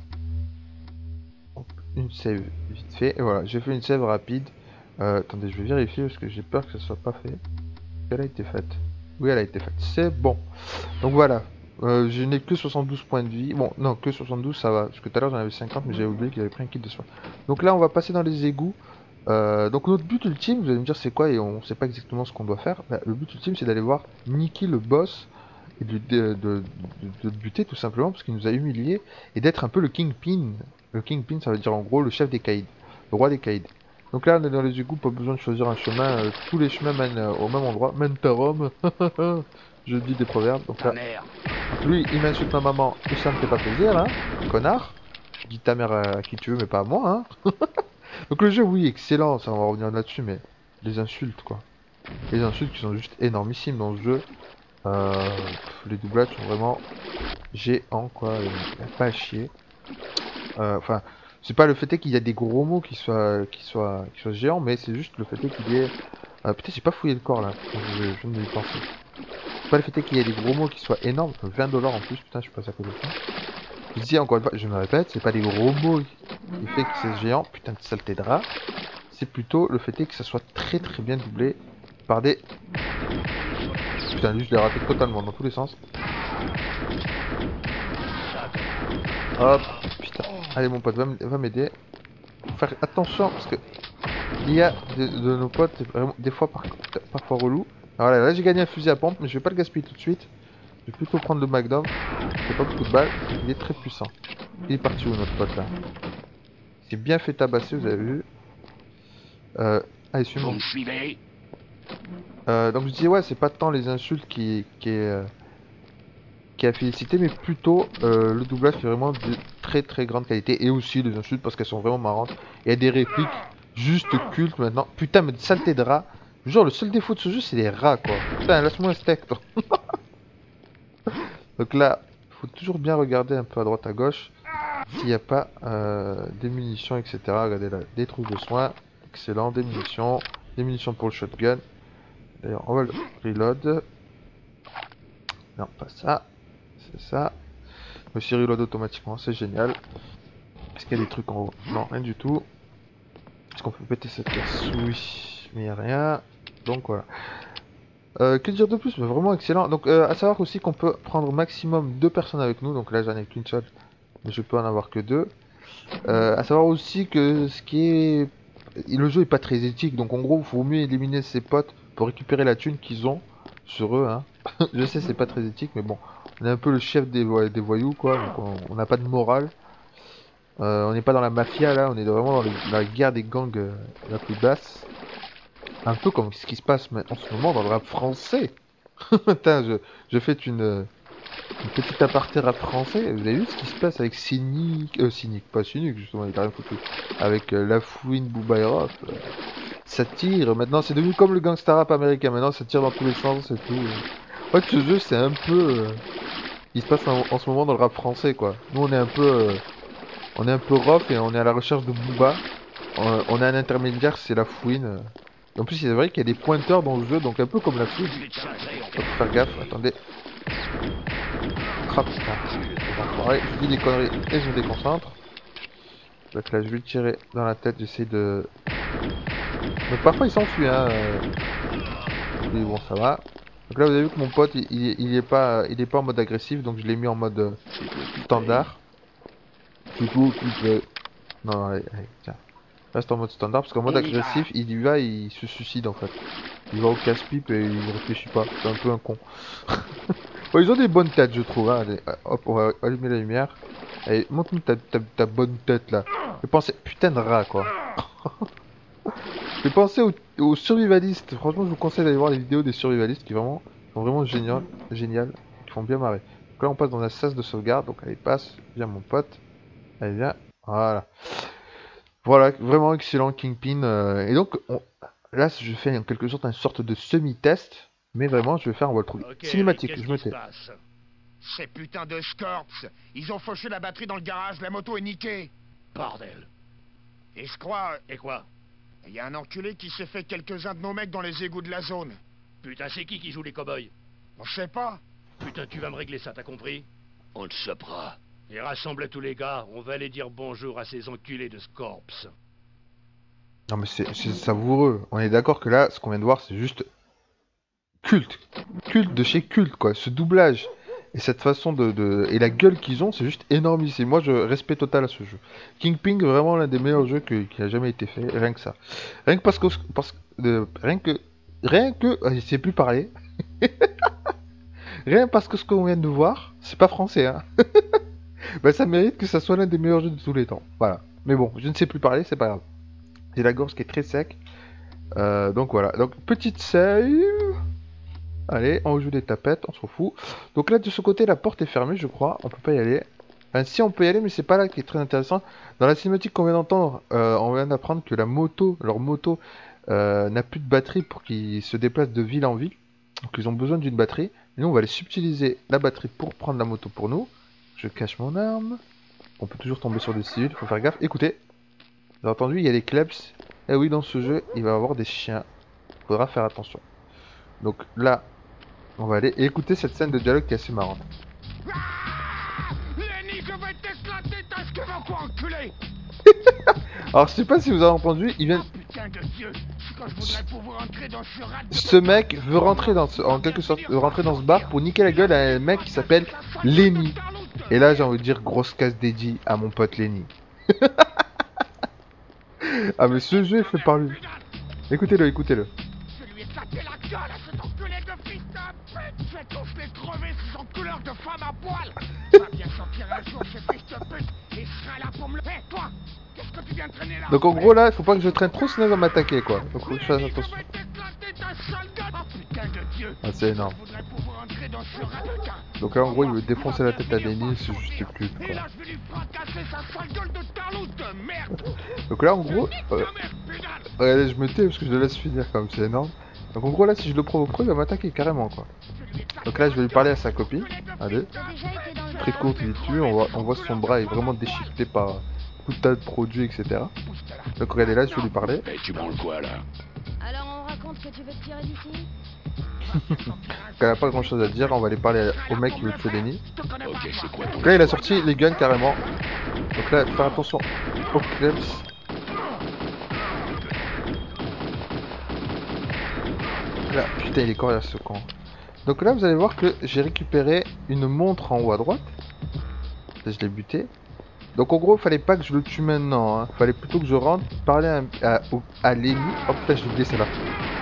Une save vite fait, et voilà, j'ai fait une save rapide. Euh, attendez, je vais vérifier parce que j'ai peur que ça soit pas fait. Elle a été faite. Oui, elle a été faite. C'est bon. Donc voilà, euh, je n'ai que soixante-douze points de vie. Bon, non, que soixante-douze, ça va. Parce que tout à l'heure j'en avais cinquante, mais j'avais oublié qu'il avait pris un kit de soin. Donc là, on va passer dans les égouts. Euh, donc notre but ultime, vous allez me dire c'est quoi et on sait pas exactement ce qu'on doit faire. Bah, le but ultime, c'est d'aller voir Nikki le boss et de, de, de, de, de le buter tout simplement parce qu'il nous a humiliés et d'être un peu le Kingpin. Le Kingpin, ça veut dire en gros le chef des caïds, le roi des caïds. Donc là, on est dans les égouts, pas besoin de choisir un chemin. Euh, tous les chemins mènent euh, au même endroit. Mènent à Rome. Je dis des proverbes. Donc là, lui, il m'insulte ma maman et ça me fait pas plaisir, hein, connard. Dis ta mère à qui tu veux, mais pas à moi, hein. Donc le jeu, oui, excellent, ça on va revenir là-dessus, mais les insultes, quoi. Les insultes qui sont juste énormissimes dans ce jeu. Euh, pff, les doublages sont vraiment géants, quoi. Il n'y a pas à chier. Enfin, euh, c'est pas le fait qu'il y a des gros mots qui soient, qui soient, qui soient géants, mais c'est juste le fait qu'il y ait... Euh, putain, j'ai pas fouillé le corps, là. Je, je viens de y penser. C'est pas le fait qu'il y ait des gros mots qui soient énormes, vingt dollars en plus, putain, je suis passé à côté de ça. Je dis encore une fois, je me répète, c'est pas des gros mots qui fait que c'est géant, putain de saleté de rat. C'est plutôt le fait que ça soit très très bien doublé par des... Putain, lui je l'ai raté totalement dans tous les sens. Hop, putain. Allez mon pote, va m'aider. Faut faire attention parce que il y a de, de nos potes vraiment des fois par, parfois relou. Alors voilà, là j'ai gagné un fusil à pompe, mais je vais pas le gaspiller tout de suite. Je vais plutôt prendre le Magnum. C'est pas beaucoup de balles, il est très puissant. Il est parti où notre pote là? Il s'est bien fait tabasser, vous avez vu. Euh, allez, suis-moi. Vous me suivez? Euh, donc je disais ouais, c'est pas tant les insultes qui, qui est euh, qui a félicité, mais plutôt euh, le doublage qui est vraiment de très très grande qualité, et aussi les insultes parce qu'elles sont vraiment marrantes. Il y a des répliques juste cultes maintenant. Putain, mais de saleté de rats. Genre le seul défaut de ce jeu c'est les rats quoi. Putain, laisse-moi un steak toi. Donc là, faut toujours bien regarder un peu à droite à gauche s'il n'y a pas euh, des munitions, et cetera. Regardez là, des trucs de soins, excellent, des munitions, des munitions pour le shotgun. D'ailleurs, on va le reload. Non, pas ça. C'est ça. Je me suis reload automatiquement, c'est génial. Est-ce qu'il y a des trucs en haut? Non, rien du tout. Est-ce qu'on peut péter cette caisse? Oui, mais il n'y a rien. Donc voilà. Euh, que dire de plus? Mais vraiment excellent. Donc, euh, à savoir aussi qu'on peut prendre au maximum deux personnes avec nous. Donc là, j'en ai qu'une seule, mais je peux en avoir que deux. Euh, à savoir aussi que ce qui est... Le jeu est pas très éthique. Donc en gros, il faut mieux éliminer ses potes pour récupérer la thune qu'ils ont sur eux. Hein. Je sais, c'est pas très éthique, mais bon. On est un peu le chef des, vo des voyous, quoi. Donc on n'a pas de morale. Euh, on n'est pas dans la mafia, là. On est vraiment dans, les, dans la guerre des gangs euh, la plus basse. Un peu comme ce qui se passe en ce moment dans le rap français. Putain, je, je fais une, une petite aparté rap français. Vous avez vu ce qui se passe avec Cynic, euh, Cynic, pas Cynic justement, il a rien foutu. Avec euh, La Fouine, Booba et Rof. Euh, ça tire. Maintenant, c'est devenu comme le gangsta rap américain. Maintenant, ça tire dans tous les sens et tout. En fait, ce jeu, c'est un peu. Euh, il se passe en, en ce moment dans le rap français, quoi. Nous, on est un peu, euh, on est un peu rough et on est à la recherche de Booba. On, on a un intermédiaire, c'est La Fouine. Euh. En plus, c'est vrai qu'il y a des pointeurs dans le jeu, donc un peu comme la fouille. Faut faire gaffe, attendez. Crap, putain. Je dis des conneries et je me déconcentre. Donc là, je vais le tirer dans la tête, j'essaie de... Donc parfois, il s'enfuit, hein. Oui, bon, ça va. Donc là, vous avez vu que mon pote, il, il, il est pas, il est pas en mode agressif, donc je l'ai mis en mode euh, standard. Du coup, il peut... Non, allez, allez, tiens. Reste en mode standard parce qu'en mode agressif il y va, il se suicide en fait. Il va au casse-pipe et il réfléchit pas, c'est un peu un con. Bon, ils ont des bonnes têtes je trouve, hein. Allez, hop, on va allumer la lumière. Allez, montre-nous ta, ta, ta bonne tête là. J'ai pensé, putain de rat quoi. J'ai pensé aux, aux survivalistes, franchement je vous conseille d'aller voir les vidéos des survivalistes qui vraiment sont vraiment génial, génial, qui font bien marrer. Donc là on passe dans un sas de sauvegarde, donc allez passe, viens mon pote. Allez viens, voilà. Voilà, vraiment excellent Kingpin. Euh, et donc, on... là, je fais en quelque sorte une sorte de semi-test. Mais vraiment, je vais faire un walkthrough okay, cinématique, je me tais. Ces putains de Scorps, ils ont fauché la batterie dans le garage, la moto est niquée. Bordel. Et je crois... Et quoi? Il y a un enculé qui s'est fait quelques-uns de nos mecs dans les égouts de la zone. Putain, c'est qui qui joue les cow-boys? On sait pas. Putain, tu vas me régler ça, t'as compris? On le saura. Et rassemble tous les gars, on va aller dire bonjour à ces enculés de Scorps. Non mais c'est savoureux. On est d'accord que là, ce qu'on vient de voir, c'est juste culte. Culte de chez culte, quoi. Ce doublage et cette façon de... de... Et la gueule qu'ils ont, c'est juste énormissime. Moi, je respect total à ce jeu. Kingpin, vraiment l'un des meilleurs jeux que... qui a jamais été fait. Rien que ça. Rien que parce que... Parce que... Euh, rien que... Rien que... Ah, je sais plus parler. Rien parce que ce qu'on vient de voir, c'est pas français, hein. Bah ça mérite que ça soit l'un des meilleurs jeux de tous les temps. Voilà. Mais bon, je ne sais plus parler, c'est pas grave. J'ai la gorge qui est très sec. Euh, donc voilà. Donc petite save. Allez, on joue des tapettes, on s'en fout. Donc là de ce côté la porte est fermée je crois. On peut pas y aller. Enfin si on peut y aller mais c'est pas là qui est très intéressant. Dans la cinématique qu'on vient d'entendre, euh, on vient d'apprendre que la moto, leur moto euh, n'a plus de batterie pour qu'ils se déplacent de ville en ville. Donc ils ont besoin d'une batterie. Et nous on va aller subtiliser la batterie pour prendre la moto pour nous. Je cache mon arme. On peut toujours tomber sur des civils, faut faire gaffe. Écoutez, vous avez entendu, il y a des klebs. Et oui, dans ce jeu, il va y avoir des chiens. Faudra faire attention. Donc là, on va aller écouter cette scène de dialogue qui est assez marrante. Lenny, je vais t'éclater, t'as ce que va quoi, enculé. Alors, je sais pas si vous avez entendu, il vient... Oh, putain de Dieu, quand je voudrais pouvoir entrer dans ce rat de... Ce mec veut rentrer dans ce... en quelque sorte, veut rentrer dans ce bar pour niquer la gueule à un mec qui s'appelle Lenny. Et là, j'ai envie de dire grosse casse dédiée à mon pote Lenny. Ah mais ce jeu est fait par lui. Écoutez-le, écoutez-le. Je lui ai tapé la gueule à cet enculé de fils de pute. Je vais tous les crever, ces enculeurs de femmes à poil. Va bien sortir un jour, ce fils de pute. Et il sera là pour me le... Hé, toi, qu'est-ce que tu viens de traîner là? Donc en gros là, il faut pas que je traîne trop sinon il va m'attaquer quoi. Donc faut que je fasse Il attention. va t'éclater ta sale gueule. Oh putain de Dieu. Ah c'est énorme. Je voudrais pouvoir entrer dans ce rat, putain. Donc là en gros il veut défoncer la tête à Denis, c'est juste plus Et quoi. là, je vais lui fracasser sa sale gueule de tarlouse de merde. Donc là en gros, euh, Ta mère, putain. regardez je me tais parce que je le laisse finir quand même, c'est énorme. Donc en gros là si je le provoque trop il va m'attaquer carrément quoi. Donc là je vais lui parler à sa copine. Allez. T'as déjà été dans le Très courte, il tue, on voit, on voit son bras est vraiment déchiqueté par tout un tas de produits, et cetera. Donc regardez là, je vais lui parler. Eh, tu branles quoi, là? Alors on raconte que tu veux te tirer d'ici? Elle a pas grand chose à dire, on va aller parler au mec qui veut tuer Lenny. Ok, c'est quoi ton... Donc là il a sorti les guns carrément. Donc là, faire attention aux kleps. Là, putain il est coriace ce con. Donc là vous allez voir que j'ai récupéré une montre en haut à droite. Là, je l'ai buté. Donc en gros fallait pas que je le tue maintenant, hein. Fallait plutôt que je rentre, parler à, à, au- à Lenny. Hop là je l'ai oublié celle-là.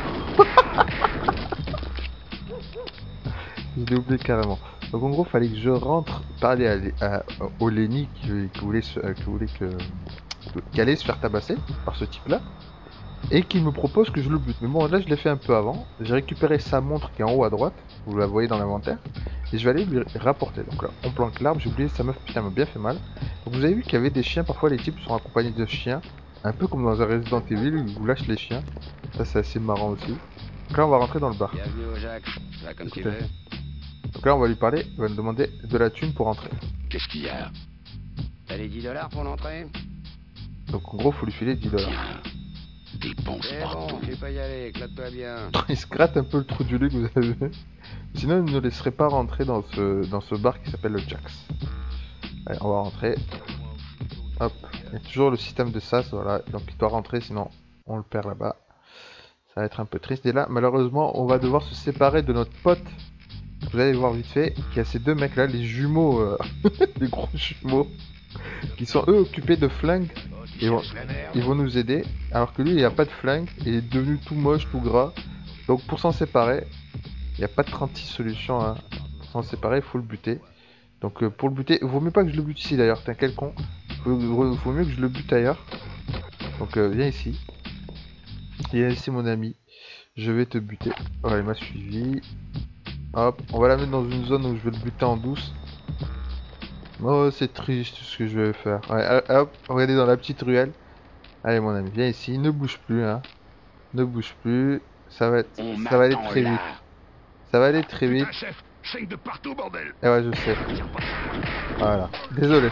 Je l'ai oublié carrément. Donc en gros fallait que je rentre, parler à, Lé- à- au Lenny qui, qui voulait, se, euh, qui, voulait que, qui allait se faire tabasser par ce type là. Et qui me propose que je le bute. Mais bon là je l'ai fait un peu avant. J'ai récupéré sa montre qui est en haut à droite. Vous la voyez dans l'inventaire. Et je vais aller lui rapporter. Donc là on planque l'arbre. J'ai oublié sa meuf, putain elle m'a bien fait mal. Donc vous avez vu qu'il y avait des chiens. Parfois les types sont accompagnés de chiens. Un peu comme dans un Resident Evil où ils vous lâchent les chiens. Ça c'est assez marrant aussi. Donc là on va rentrer dans le bar. Bienvenue au Jacques. Ça va comme tu Écoutez. veux. Donc là on va lui parler. Il va nous demander de la thune pour rentrer. Qu'est-ce qu'il y a? T'as les dix dollars pour l'entrée? Donc en gros faut lui filer dix dollars. Tiens, dépense C'est partout. bon, tu peux y aller, éclate-toi bien. Il se gratte un peu le trou du nez que vous avez vu. Sinon il ne laisserait pas rentrer dans ce, dans ce bar qui s'appelle le Jax. Allez on va rentrer. Hop. Il y a toujours le système de sas, voilà. Donc il doit rentrer sinon on le perd là-bas. Ça va être un peu triste. Et là malheureusement on va devoir se séparer de notre pote. Vous allez voir vite fait qu'il y a ces deux mecs là, les jumeaux, euh, les gros jumeaux, qui sont eux occupés de flingues. Ils vont, ils vont nous aider, alors que lui il a pas de flingue, il est devenu tout moche, tout gras. Donc pour s'en séparer, il n'y a pas de trente-six solutions, hein. Pour s'en séparer, il faut le buter. Donc euh, pour le buter, il vaut mieux pas que je le bute ici d'ailleurs, t'es un quel con. Il vaut, vaut mieux que je le bute ailleurs. Donc euh, viens ici. Viens ici mon ami. Je vais te buter. Voilà, il m'a suivi. Hop, on va la mettre dans une zone où je vais le buter en douce. Oh, c'est triste ce que je vais faire. Ouais, hop, regardez dans la petite ruelle. Allez mon ami, viens ici, ne bouge plus, hein. Ne bouge plus. Ça va, être, On ça va aller m'attend très là. vite. Ça va aller très vite. Putain, chef, saigne de partout, bordel. Et ouais, je sais. Voilà. Désolé.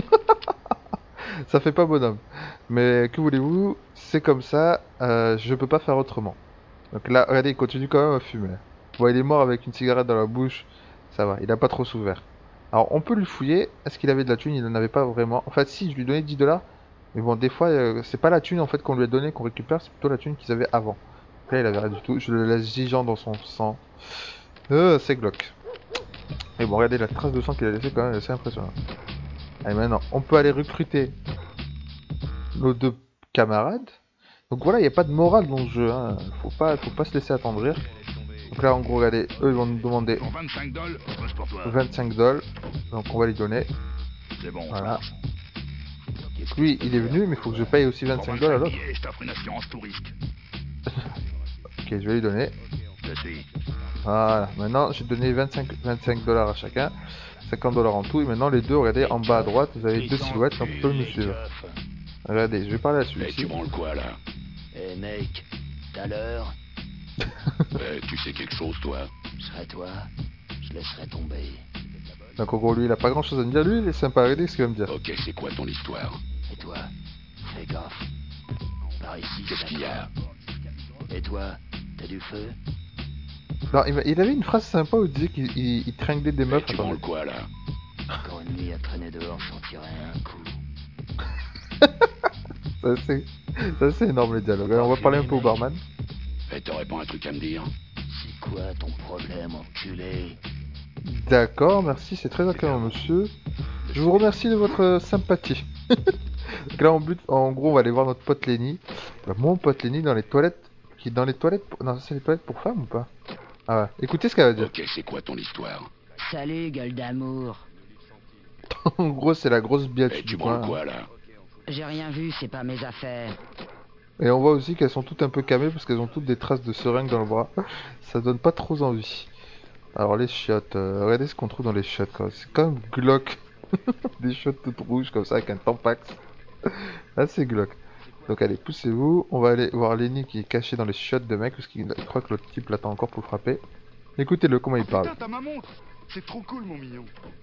Ça fait pas bonhomme. Mais que voulez-vous, c'est comme ça. Euh, je peux pas faire autrement. Donc là, regardez, il continue quand même à fumer. Bon, il est mort avec une cigarette dans la bouche. Ça va, il a pas trop souffert. Alors, on peut lui fouiller. Est-ce qu'il avait de la thune? Il n'en avait pas vraiment. En fait, si, je lui donnais dix dollars. Mais bon, des fois, euh, c'est pas la thune en fait qu'on lui a donné qu'on récupère, c'est plutôt la thune qu'ils avaient avant. Donc là, il avait rien du tout. Je le laisse gigeant dans son sang. Euh, c'est glauque. Et bon, regardez la trace de sang qu'il a laissé quand même, c'est impressionnant. Allez, maintenant, on peut aller recruter nos deux camarades. Donc voilà, il n'y a pas de morale dans ce jeu, hein. Faut pas, faut pas se laisser attendrir. Donc là, en gros, regardez, eux, ils vont nous demander Pour vingt-cinq dollars, c'est pour toi. vingt-cinq dollars. Donc on va lui donner. C'est bon. Voilà. Lui, il est venu, mais il faut que je paye aussi vingt-cinq dollars à l'autre. billets, je t'offre une assurance tout risque. Ok, je vais lui donner. Je suis. Voilà, maintenant j'ai donné vingt-cinq dollars à chacun, cinquante dollars en tout, et maintenant les deux, regardez en bas à droite, vous avez deux silhouettes, donc vous pouvez me suivre. Regardez, je vais parler à Eh, tu celui-ci. branles quoi, là? Eh mec, tout à l'heure, Eh, tu sais quelque chose, toi? je serais toi, je laisserais tomber. Donc en gros, lui, il a pas grand chose à me dire, lui, il est sympa, regardez ce qu'il va me dire. Ok, c'est quoi ton histoire? Et toi, fais gaffe. Par ici, Qu'est-ce c'est qu'il y a? Et toi, t'as du feu? Non, il, m'a- il avait une phrase sympa où il disait qu'il il, il tringlait des Eh, meufs. tu Attendez. branles quoi, là? Encore une nuit à traîner dehors, j'en tirerai un coup. Ça, c'est ça, c'est énorme les dialogues. Alors, on va parler un peu au barman. Eh, t'aurais pas un truc à me dire? C'est quoi ton problème, enculé? D'accord, merci, c'est très accueillant, monsieur. Je vous remercie de votre sympathie. Donc là, en, but, en gros, on va aller voir notre pote Lenny. Bah, mon pote Lenny dans les toilettes. Qui est dans les toilettes. Pour... Non, c'est les toilettes pour femmes ou pas? Ah ouais. Écoutez ce qu'elle va dire. Ok, c'est quoi ton histoire? Salut, gueule d'amour. En gros, c'est la grosse biatch Eh, du tu coin. branles quoi là? J'ai rien vu, c'est pas mes affaires. Et on voit aussi qu'elles sont toutes un peu camées parce qu'elles ont toutes des traces de seringue dans le bras. Ça donne pas trop envie. Alors les chiottes, euh, regardez ce qu'on trouve dans les chiottes quoi. C'est comme glauque. Des chiottes toutes rouges comme ça avec un tampax. Là c'est glauque. Donc allez, poussez-vous. On va aller voir Lenny qui est caché dans les chiottes de mec parce qu'il croit que l'autre type l'attend encore pour le frapper. Écoutez-le comment il parle. Putain, t'as ma montre. C'est trop cool, mon mignon.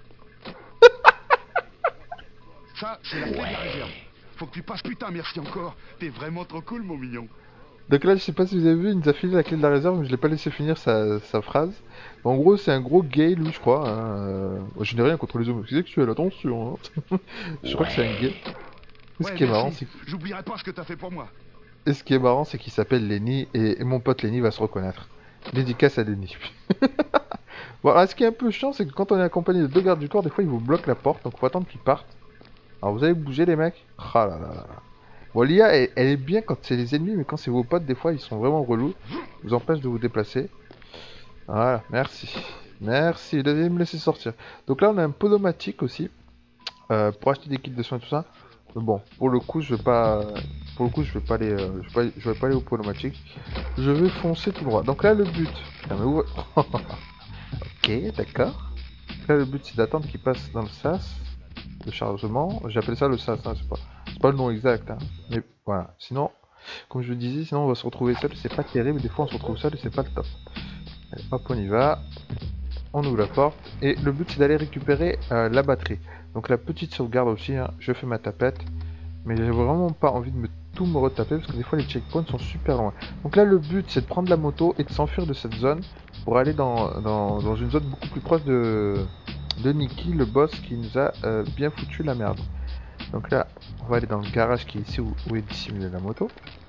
Ça, c'est la clé de la réserve. Faut que tu passes, putain, merci encore. T'es vraiment trop cool, mon mignon. Donc là, je sais pas si vous avez vu, il nous a filé la clé de la réserve, mais je l'ai pas laissé finir sa, sa phrase. En gros, c'est un gros gay, lui, je crois. Hein. Euh... Je n'ai rien contre les hommes sexuels, attention. Hein. Je crois que c'est un gay. Et ce Ouais, qui est merci. marrant, c'est que... J'oublierai pas ce que t'as fait pour moi. Et ce qui est marrant, c'est qu'il s'appelle Lenny, et... et mon pote Lenny va se reconnaître. Dédicace à Lenny. Bon, alors, ce qui est un peu chiant, c'est que quand on est accompagné de deux gardes du corps, des fois, ils vous bloquent la porte, donc faut attendre qu'ils partent. Alors, vous avez bougé, les mecs? Ah là là là là. Bon, l'I A, elle, elle est bien quand c'est les ennemis, mais quand c'est vos potes, des fois, ils sont vraiment relous. Ils vous empêchent de vous déplacer. Voilà, merci. Merci, vous devez me laisser sortir. Donc là, on a un podomatique aussi. Euh, pour acheter des kits de soins et tout ça. Mais bon, pour le coup, je vais pas... Pour le coup, je vais pas aller, euh, je vais pas, je vais pas aller au podomatique. Je vais foncer tout droit. Donc là, le but... Putain, mais où... Ok, d'accord. Là, le but, c'est d'attendre qu'il passe dans le sas de chargement. J'appelle ça le sas, hein, c'est pas... C'est pas le nom exact, hein. Mais voilà. Sinon, comme je le disais, sinon on va se retrouver seul. C'est pas terrible. Des fois, on se retrouve seul et c'est pas le top. Allez, hop, on y va. On ouvre la porte. Et le but, c'est d'aller récupérer euh, la batterie. Donc la petite sauvegarde aussi. Hein. Je fais ma tapette. Mais j'ai vraiment pas envie de me tout me retaper parce que des fois, les checkpoints sont super loin. Donc là, le but, c'est de prendre la moto et de s'enfuir de cette zone pour aller dans, dans, dans une zone beaucoup plus proche de, de Nicky, le boss qui nous a euh, bien foutu la merde. Donc là, on va aller dans le garage qui est ici où, où est dissimulée la moto.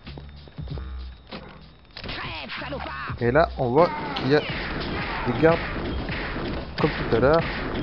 Et là, on voit qu'il y a des gardes comme tout à l'heure.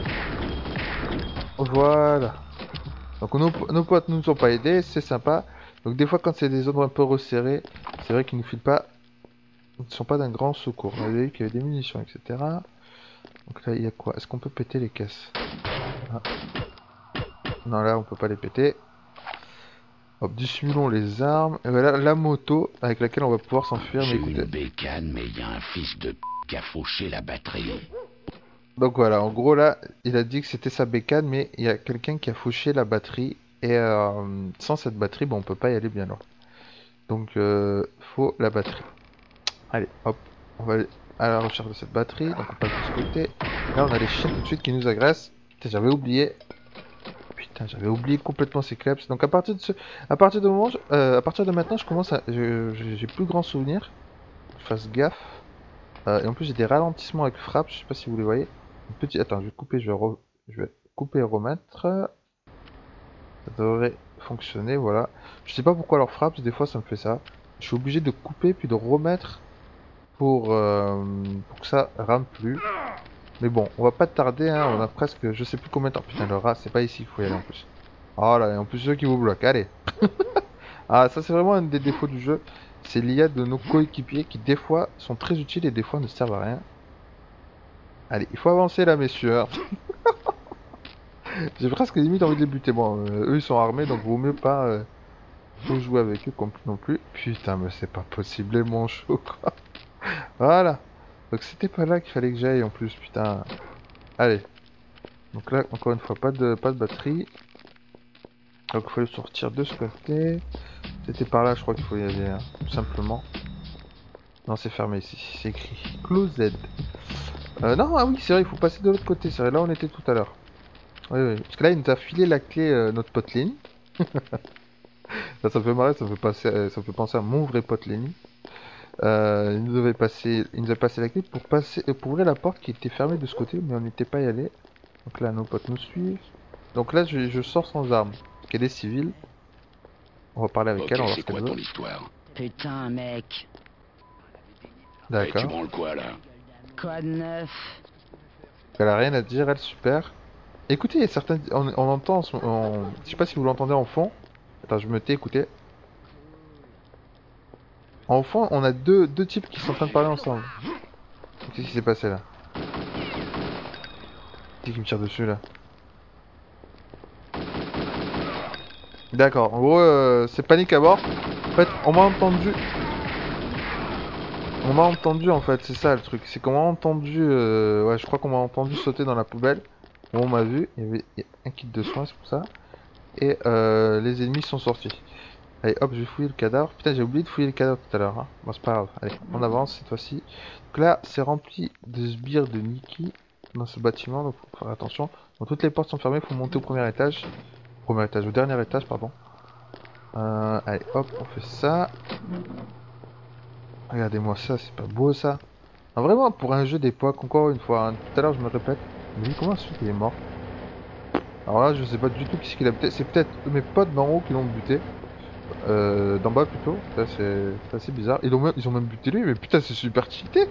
Voilà. Donc nos, nos potes ne nous ont pas aidés, c'est sympa. Donc des fois, quand c'est des zones un peu resserrées, c'est vrai qu'ils nous filent pas, ils ne sont pas d'un grand secours. On a vu qu'il y avait des munitions, et cetera. Donc là, il y a quoi? Est-ce qu'on peut péter les caisses? Ah. Non, là on peut pas les péter. Hop, dissimulons les armes. Et voilà la moto avec laquelle on va pouvoir s'enfuir. Mais J'ai écoutez. une bécane, mais il y a un fils de p qui a fauché la batterie. Donc voilà, en gros là, il a dit que c'était sa bécane, mais il y a quelqu'un qui a fauché la batterie. Et euh, sans cette batterie, bon, on peut pas y aller bien loin. Donc euh, faut la batterie. Allez, hop, on va aller à la recherche de cette batterie. Donc on passe de ce côté. Là on a les chiens tout de suite qui nous agressent. Putain, j'avais oublié. Putain, j'avais oublié complètement ces kleps. Donc à partir de ce, à partir de moment, je- euh, à partir de maintenant, je commence à, je- je- j'ai plus grand souvenir. Je fasse gaffe. Euh, et en plus, j'ai des ralentissements avec frappe. Je sais pas si vous les voyez. Une petite, attends, je vais couper, je vais, re- je vais couper et remettre. Ça devrait fonctionner, voilà. Je sais pas pourquoi leur frappe, des fois ça me fait ça. Je suis obligé de couper puis de remettre pour, euh, pour que ça rame plus. Mais bon, on va pas tarder, hein, on a presque, je sais plus combien de temps. Putain, le rat, c'est pas ici qu'il faut y aller en plus. Oh là, et en plus ceux qui vous bloquent, allez. Ah, ça c'est vraiment un des défauts du jeu. C'est l'I A de nos coéquipiers qui des fois sont très utiles et des fois ne servent à rien. Allez, il faut avancer là, messieurs. J'ai presque limite envie de les buter. Bon, euh, eux ils sont armés donc vaut mieux pas euh, trop jouer avec eux comme non plus. Putain, mais c'est pas possible, les manchots quoi. Voilà. Donc c'était pas là qu'il fallait que j'aille en plus, putain. Allez. Donc là, encore une fois, pas de, pas de batterie. Donc il faut sortir de ce côté. C'était par là, je crois qu'il faut y aller, hein, tout simplement. Non, c'est fermé ici. C'est écrit Closed. Euh, non, ah oui, c'est vrai, il faut passer de l'autre côté. C'est vrai, là on était tout à l'heure. Oui, oui. Parce que là, il nous a filé la clé, euh, notre pote Lenny. Là, ça me fait marrer, ça me fait, passer, euh, ça me fait penser à mon vrai pote Lenny. Euh, il, nous avait passé, il nous a passé la clé pour, passer, euh, pour ouvrir la porte qui était fermée de ce côté, mais on n'était pas y allé. Donc là, nos potes nous suivent. Donc là, je, je sors sans arme. Parce qu'elle est civile. On va parler avec Ok, elle, on va voir c'est ce qu'elle quoi veut. ton histoire? Putain, mec. Eh, tu D'accord. branles quoi là? Quoi de neuf? Elle a rien à dire, elle, super. Écoutez, il y a certains... on, on entend, on- je sais pas si vous l'entendez en fond, attends, je me tais, écoutez. En fond, on a deux, deux types qui sont en train de parler ensemble. Qu'est-ce qui s'est passé là? Qui me tire dessus là? D'accord, en gros, euh, c'est panique à bord. En fait, on m'a entendu. On m'a entendu en fait, c'est ça le truc. C'est qu'on m'a entendu. Euh... Ouais, je crois qu'on m'a entendu sauter dans la poubelle. Où on m'a vu. Il y avait un kit de soins, c'est pour ça. Et euh, les ennemis sont sortis. Allez, hop, je vais fouiller le cadavre. Putain, j'ai oublié de fouiller le cadavre tout à l'heure. Hein. Bon, c'est pas grave. Allez, on avance cette fois-ci. Donc là, c'est rempli de sbires de Nikki dans ce bâtiment. Donc, faut faire attention. Donc, toutes les portes sont fermées. Il faut monter au premier étage. Premier étage, au dernier étage, pardon. Euh, allez, hop, on fait ça. Regardez-moi ça, c'est pas beau ça. Non, vraiment, pour un jeu d'époque, encore une fois, hein, tout à l'heure je me répète, mais lui, comment est-ce qu'il est mort? Alors là, je sais pas du tout qui c'est qu'il a buté. C'est peut-être mes potes d'en haut qui l'ont buté. Euh, d'en bas plutôt. Ça, c'est assez bizarre. Ils ont, même, ils ont même buté lui, mais putain, c'est super cheaté.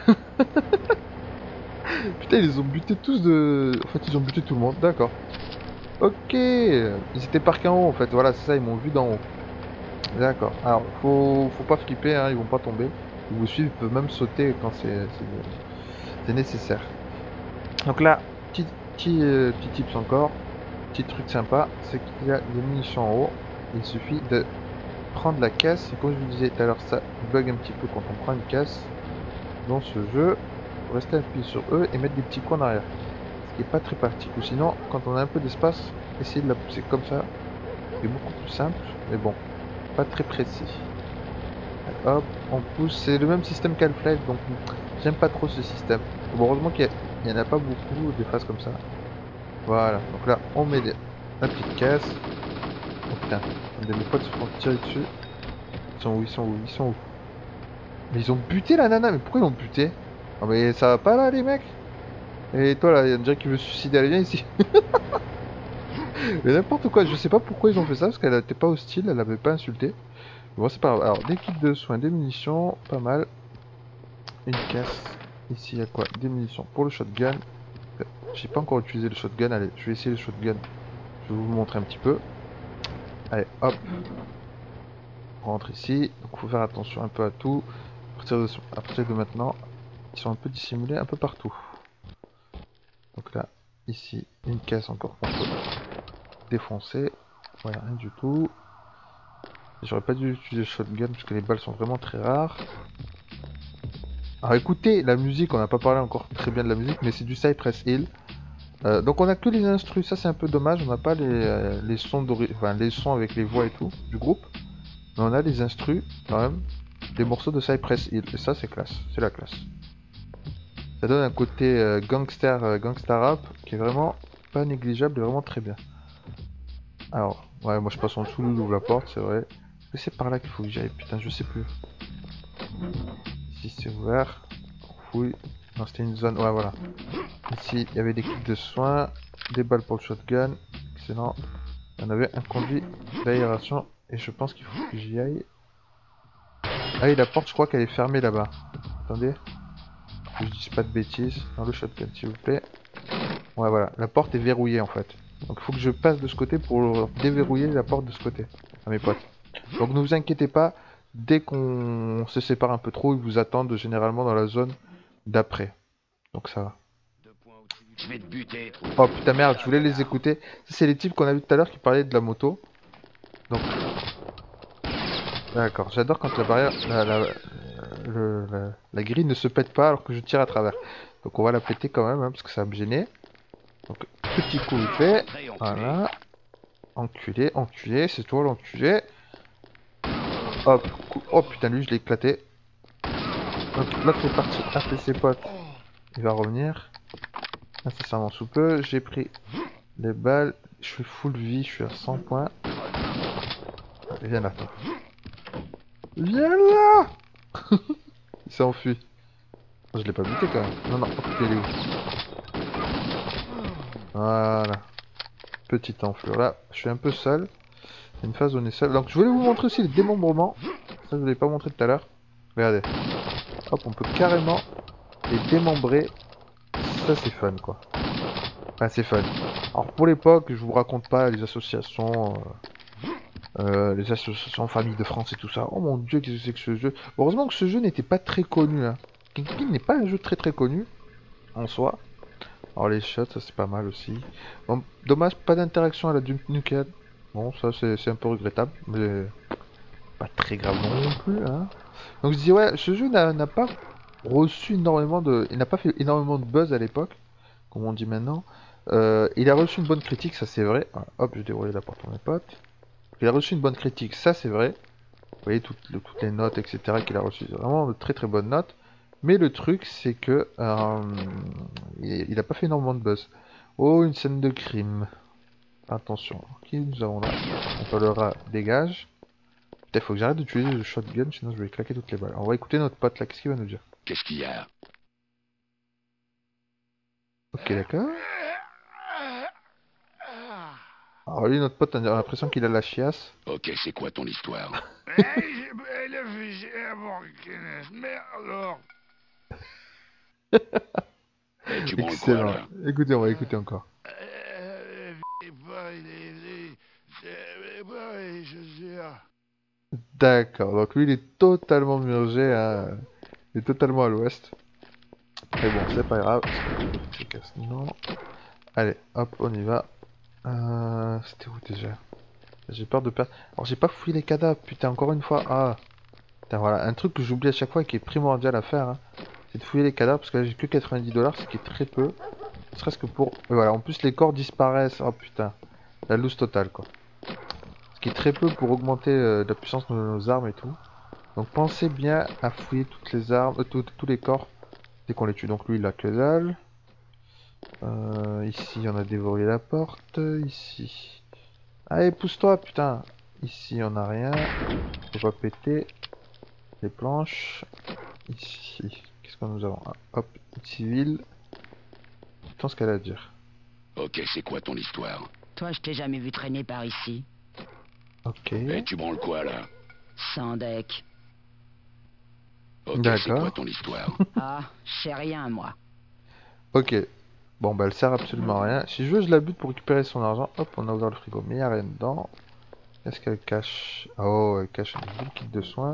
Putain, ils les ont buté tous de. En fait, ils ont buté tout le monde, d'accord. Ok, ils étaient parqués en haut en fait. Voilà, c'est ça, ils m'ont vu d'en haut. D'accord. Alors, faut, faut pas flipper, hein, ils vont pas tomber. Ils vous suivent, ils peuvent même sauter quand c'est nécessaire. Donc là, petit, petit, euh, petit tips encore, petit truc sympa, c'est qu'il y a des munitions en haut. Il suffit de prendre la caisse. Et comme je vous disais tout à l'heure, ça bug un petit peu quand on prend une caisse dans ce jeu. Faut rester appuyé sur eux et mettre des petits coins en arrière. Ce qui est pas très pratique. Ou sinon, quand on a un peu d'espace, essayez de la pousser comme ça. C'est beaucoup plus simple, mais bon. Pas très précis. Hop, on pousse. C'est le même système qu'Half-Life, donc j'aime pas trop ce système. Bon, heureusement qu'il n'y en a pas beaucoup des phases comme ça. Voilà, donc là on met des... la petite caisse. Oh putain, mes potes se font tirer dessus. Ils sont où? Ils sont où? Ils sont où? Mais ils ont buté la nana, mais pourquoi ils l'ont buté? Oh mais ça va pas là les mecs? Et toi là, il y a un qui veut se suicider, allez viens ici. Mais n'importe quoi, je sais pas pourquoi ils ont fait ça, parce qu'elle était pas hostile, elle avait pas insulté. Bon, c'est pas grave. Alors, des kits de soins, des munitions, pas mal. Une caisse. Ici, il y a quoi? Des munitions pour le shotgun. J'ai pas encore utilisé le shotgun, allez, je vais essayer le shotgun. Je vais vous montrer un petit peu. Allez, hop. On rentre ici. Donc, faut faire attention un peu à tout. À partir de, à partir de maintenant, ils sont un peu dissimulés un peu partout. Donc là, ici, une caisse encore qu'on peut défoncer. Voilà, rien du tout. J'aurais pas dû utiliser le shotgun parce que les balles sont vraiment très rares. Alors écoutez, la musique, on n'a pas parlé encore très bien de la musique, mais c'est du Cypress Hill. Euh, donc on a que les instrus, ça c'est un peu dommage, on n'a pas les, euh, les sons enfin, les sons avec les voix et tout du groupe. Mais on a les instrus quand même, des morceaux de Cypress Hill, et ça c'est classe, c'est la classe. Ça donne un côté euh, gangster, euh, gangster rap qui est vraiment pas négligeable et vraiment très bien. Alors, ouais, moi je passe en dessous, j'ouvre la porte, c'est vrai. Est-ce que c'est par là qu'il faut que j'aille? Putain, je sais plus. Ici c'est ouvert. On fouille. Non, c'était une zone. Ouais, voilà. Ici, il y avait des kits de soins, des balles pour le shotgun. Excellent. Il y en avait un conduit d'aération. Et je pense qu'il faut que j'y aille. Ah oui, la porte, je crois qu'elle est fermée là-bas. Attendez. Que je dise pas de bêtises. Dans le shotgun, s'il vous plaît. Ouais, voilà. La porte est verrouillée en fait. Donc il faut que je passe de ce côté pour déverrouiller la porte de ce côté. À mes potes. Donc ne vous inquiétez pas. Dès qu'on se sépare un peu trop, ils vous attendent généralement dans la zone d'après. Donc ça va. Je vais te buter. Oh putain merde, je voulais les écouter. Ça c'est les types qu'on a vu tout à l'heure qui parlaient de la moto. Donc... D'accord, j'adore quand la barrière... La, la, le, la, la grille ne se pète pas alors que je tire à travers. Donc on va la péter quand même, hein, parce que ça va me gêner. Donc petit coup vite fait. Voilà. Enculé, enculé, c'est toi l'enculé. Hop, coup... oh putain lui je l'ai éclaté. Donc l'autre est parti appeler ses potes. Il va revenir. Incessamment sous peu. J'ai pris les balles. Je suis full vie, je suis à cent points. Allez, viens là toi. Viens là. Il s'est enfui. Oh, je l'ai pas buté quand même. Non, non, oh, il est où? Voilà. Petite enflure. Là, je suis un peu seul. C'est une phase où on est seul. Donc je voulais vous montrer aussi les démembrements. Ça, je ne vous l'ai pas montré tout à l'heure. Regardez. Hop, on peut carrément les démembrer. Ça, c'est fun, quoi. Enfin, c'est fun. Alors, pour l'époque, je vous raconte pas les associations... Euh, euh, les associations famille de France et tout ça. Oh mon dieu, qu'est-ce que c'est que ce jeu? Heureusement que ce jeu n'était pas très connu. Hein. Kingpin n'est pas un jeu très très connu en soi. Alors les shots, ça c'est pas mal aussi. Bon, dommage, pas d'interaction à la Duke Nukem. Bon, ça c'est un peu regrettable, mais pas très grave non plus. Hein. Donc je dis ouais, ce jeu n'a pas reçu énormément de, il n'a pas fait énormément de buzz à l'époque, comme on dit maintenant. Euh, il a reçu une bonne critique, ça c'est vrai. Voilà, hop, je déroulé la porte pour mes potes. Il a reçu une bonne critique, ça c'est vrai. Vous voyez toutes, le, toutes les notes, et cetera qu'il a reçu, vraiment de très très bonnes notes. Mais le truc, c'est que euh, il n'a pas fait énormément de buzz. Oh, une scène de crime. Attention, qui nous avons là? On parlera dégage. Il faut que j'arrête d'utiliser le shotgun, sinon je vais claquer toutes les balles. On va écouter notre pote là, qu'est-ce qu'il va nous dire? Qu'est-ce qu'il y a? Ok, d'accord. Alors lui, notre pote, on a l'impression qu'il a la chiasse. Ok, c'est quoi ton histoire? Mais alors... Eh, tu branles quoi, Excellent. là? Écoutez, on va écouter encore. D'accord, donc lui il est totalement murgé, hein. Il est totalement à l'ouest. Mais bon, c'est pas grave. Non. Allez, hop, on y va. Euh, C'était où déjà? J'ai peur de perdre. Alors j'ai pas fouillé les cadavres, putain, encore une fois. Ah, putain, voilà, un truc que j'oublie à chaque fois et qui est primordial à faire, hein, c'est de fouiller les cadavres parce que là j'ai que quatre-vingt-dix dollars, ce qui est très peu. Ne serait-ce que pour. Et voilà, en plus les corps disparaissent. Oh putain, la loose totale quoi. Ce qui est très peu pour augmenter euh, la puissance de nos armes et tout. Donc pensez bien à fouiller toutes les armes, euh, tous les corps dès qu'on les tue. Donc lui il a que dalle. Euh, ici on a dévoré la porte. Ici. Allez pousse-toi putain. Ici on a rien. Faut pas péter. Les planches. Ici. Qu'est-ce que nous avons? Ah, hop, civil. Attends ce qu'elle a à dire. Ok, c'est quoi ton histoire? Toi, je t'ai jamais vu traîner par ici. Ok. Eh, tu branles quoi, là? Sans deck. Ok, c'est D'accord. quoi ton histoire? Ah, je sais rien, moi. Ok. Bon, bah elle sert absolument à rien. Si je veux, je la bute pour récupérer son argent. Hop, on a ouvert le frigo, mais il n'y a rien dedans. Qu'est-ce qu'elle cache? Oh, elle cache un kit de soins.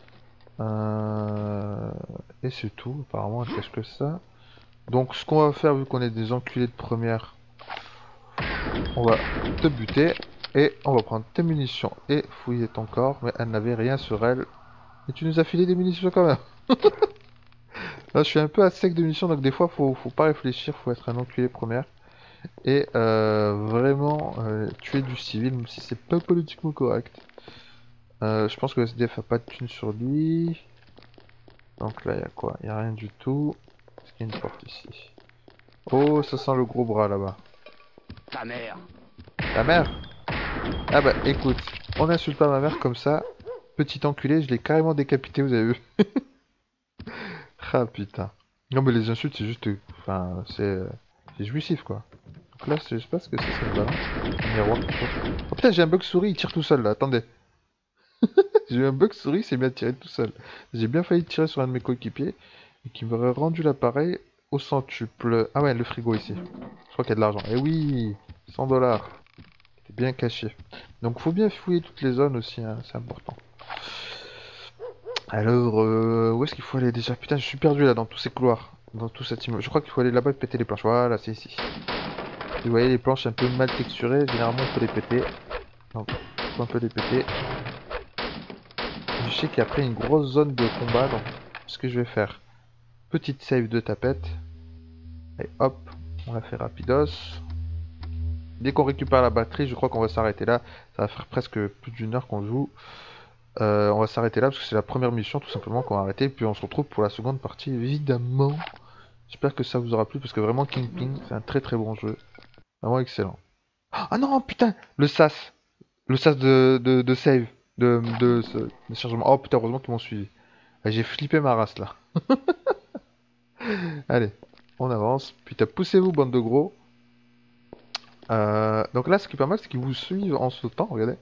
Euh... Et c'est tout. Apparemment, elle cache que ça. Donc, ce qu'on va faire, vu qu'on est des enculés de première, on va te buter. Et on va prendre tes munitions et fouiller ton corps. Mais elle n'avait rien sur elle. Et tu nous as filé des munitions quand même. Là, je suis un peu à sec de munitions, donc des fois, faut, faut pas réfléchir, faut être un enculé première. Et euh, vraiment euh, tuer du civil, même si c'est pas politiquement correct. Euh, je pense que le S D F a pas de thune sur lui. Donc là, il y a quoi? Il y a rien du tout. Est-ce qu'il y a une porte ici? Oh, ça sent le gros bras là-bas. Ta mère. Ta mère? Ah bah écoute, on n'insulte pas ma mère comme ça. Petit enculé, je l'ai carrément décapité, vous avez vu? Ah putain. Non mais les insultes c'est juste... Enfin, c'est... C'est jouissif quoi. Donc là, je sais pas ce que c'est cette balle. Miroir. Oh putain, j'ai un bug souris, il tire tout seul là, attendez. J'ai eu un bug souris, c'est bien tiré tout seul. J'ai bien failli tirer sur un de mes coéquipiers et qui m'aurait rendu l'appareil au centuple. Ah ouais, le frigo ici. Je crois qu'il y a de l'argent. Eh oui, cent dollars. C'est bien caché. Donc faut bien fouiller toutes les zones aussi, hein, c'est important. Alors, euh, où est-ce qu'il faut aller déjà? Putain, je suis perdu là dans tous ces couloirs, dans tout cet immeuble. Je crois qu'il faut aller là-bas et péter les planches. Voilà, c'est ici. Vous voyez les planches un peu mal texturées, généralement on peut les péter. Donc, on peut les péter. Je sais qu'après une grosse zone de combat, donc ce que je vais faire, petite save de tapette. Et hop, on la fait rapidos. Dès qu'on récupère la batterie, je crois qu'on va s'arrêter là. Ça va faire presque plus d'une heure qu'on joue. Euh, on va s'arrêter là parce que c'est la première mission tout simplement qu'on va arrêter. Puis on se retrouve pour la seconde partie évidemment. J'espère que ça vous aura plu parce que vraiment Kingpin c'est un très très bon jeu. Vraiment excellent. Ah non putain, le sas. Le sas de, de, de save. De, de, de, de chargement. Oh putain, heureusement qu'ils m'ont suivi. J'ai flippé ma race là. Allez, on avance. Putain, poussez-vous bande de gros. Euh, donc là ce qui est pas mal c'est qu'ils vous suivent en sautant, regardez.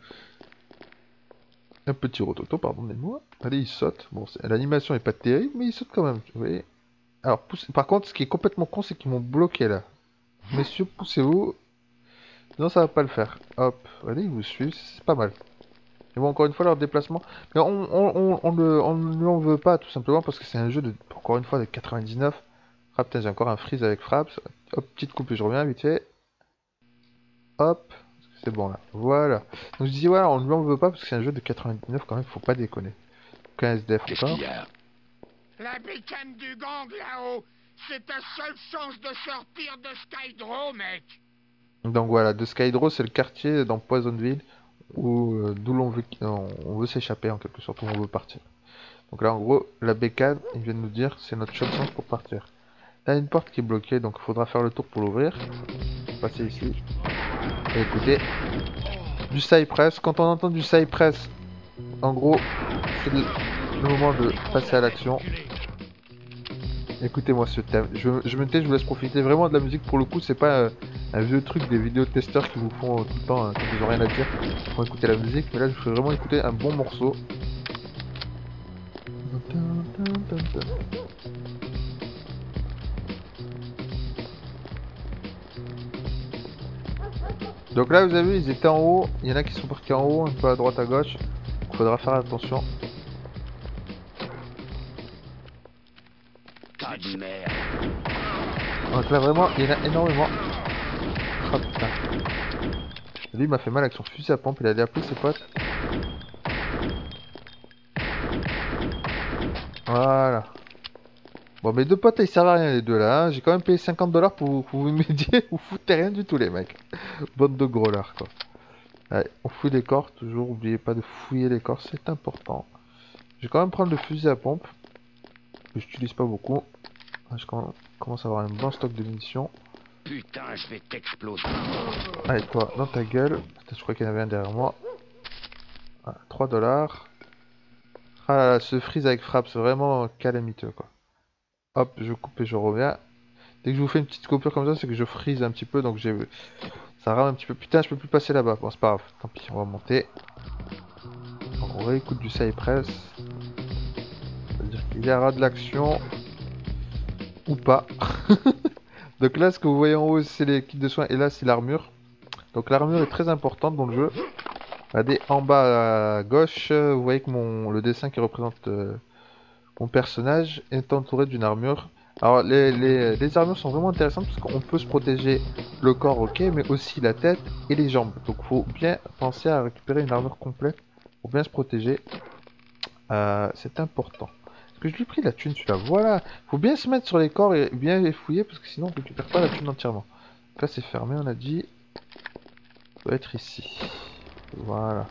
Un petit rototo, pardonnez-moi. Allez, il saute. Bon, l'animation est pas terrible, mais il saute quand même. Vous voyez. Alors, poussez... par contre, ce qui est complètement con, c'est qu'ils m'ont bloqué là. Messieurs, poussez-vous. Non, ça va pas le faire. Hop, allez, ils vous suivent, c'est pas mal. Et bon, encore une fois, leur déplacement. Mais on, on, on, on le, on ne lui en veut pas, tout simplement, parce que c'est un jeu de, encore une fois, de quatre-vingt-dix-neuf. Ah putain, j'ai encore un freeze avec Fraps. Hop, petite coupe et je reviens vite fait. Hop, c'est bon là. Voilà. Donc je dis, voilà, on ne lui en veut pas, parce que c'est un jeu de quatre-vingt-dix-neuf quand même, faut pas déconner. quinze S D F Qu'est-ce encore. qu'il y a? La bécane du gang là-haut, c'est ta seule chance de sortir de Skydraw, mec. Donc voilà, de Skydraw, c'est le quartier dans Poisonville où euh, d'où l'on veut, on, on veut s'échapper en quelque sorte, où on veut partir. Donc là, en gros, la bécane, il vient de nous dire, c'est notre seule chance pour partir. Là, il y a une porte qui est bloquée, donc il faudra faire le tour pour l'ouvrir. Passer ici. Et écoutez, du Cypress. Quand on entend du Cypress, en gros, c'est le, le moment de passer à l'action. Écoutez-moi ce thème. Je, je me tais, je vous laisse profiter vraiment de la musique. Pour le coup, c'est pas euh, un vieux truc des vidéos testeurs qui vous font euh, tout le temps, euh, quand ils ont rien à dire, pour écouter la musique. Mais là, je vous fais vraiment écouter un bon morceau. Donc là, vous avez vu, ils étaient en haut. Il y en a qui sont partis en haut, un peu à droite, à gauche. Il faudra faire attention. Tas de merde. Donc là, vraiment, il y en a énormément. Oh putain. Lui, il m'a fait mal avec son fusil à pompe. Il a allé appeler ses potes. Voilà. Bon, mes deux potes, ils servent à rien, les deux là. Hein. J'ai quand même payé cinquante dollars pour, pour vous m'aider. Vous foutez rien du tout, les mecs. Bande de gros lards, quoi. Allez, on fouille les corps. Toujours, n'oubliez pas de fouiller les corps, c'est important. Je vais quand même prendre le fusil à pompe. Que j'utilise pas beaucoup. Je commence à avoir un bon stock de munitions. Putain, je vais t'exploser. Allez, toi, dans ta gueule. Putain, je crois qu'il y en avait un derrière moi. Voilà, trois dollars. Ah là là, ce freeze avec frappe, c'est vraiment calamiteux, quoi. Hop, je coupe et je reviens. Dès que je vous fais une petite coupure comme ça, c'est que je freeze un petit peu, donc j'ai... ça rame un petit peu. Putain, je peux plus passer là-bas. Bon, c'est pas grave. Tant pis, on va monter. Donc, on réécoute du Cypress. C'est-à-dire qu'il y aura de l'action. Ou pas. Donc là, ce que vous voyez en haut, c'est les kits de soins. Et là, c'est l'armure. Donc l'armure est très importante dans le jeu. Regardez, en bas à gauche, vous voyez que mon... le dessin qui représente... Euh... mon personnage est entouré d'une armure. Alors les, les, les armures sont vraiment intéressantes parce qu'on peut se protéger le corps, ok, mais aussi la tête et les jambes. Donc il faut bien penser à récupérer une armure complète pour bien se protéger. Euh, c'est important. Est-ce que je lui ai pris la thune celui-là? Voilà. Il faut bien se mettre sur les corps et bien les fouiller parce que sinon on ne récupère pas la thune entièrement. Donc là c'est fermé, on a dit. Ça doit être ici. Voilà.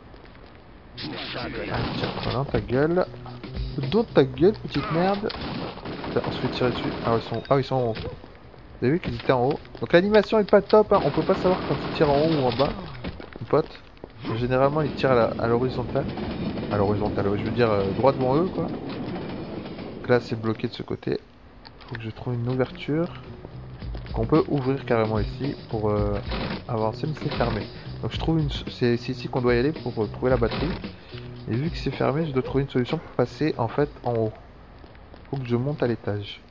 Tiens, dans ta gueule. Dans ta gueule, petite merde. Putain, on se fait tirer dessus. Ah, ils sont, ah, ils sont en haut. Vous avez vu qu'ils étaient en haut. Donc l'animation est pas top, hein. On peut pas savoir quand ils tirent en haut ou en bas. Mon pote. Généralement, ils tirent à l'horizontale. À l'horizontale, je veux dire euh, droit devant eux, quoi. Donc là, c'est bloqué de ce côté. Faut que je trouve une ouverture. Qu'on peut ouvrir carrément ici pour euh, avancer, mais c'est fermé. Donc je trouve une... c'est ici qu'on doit y aller pour euh, trouver la batterie. Et vu que c'est fermé, je dois trouver une solution pour passer en fait en haut. Faut que je monte à l'étage.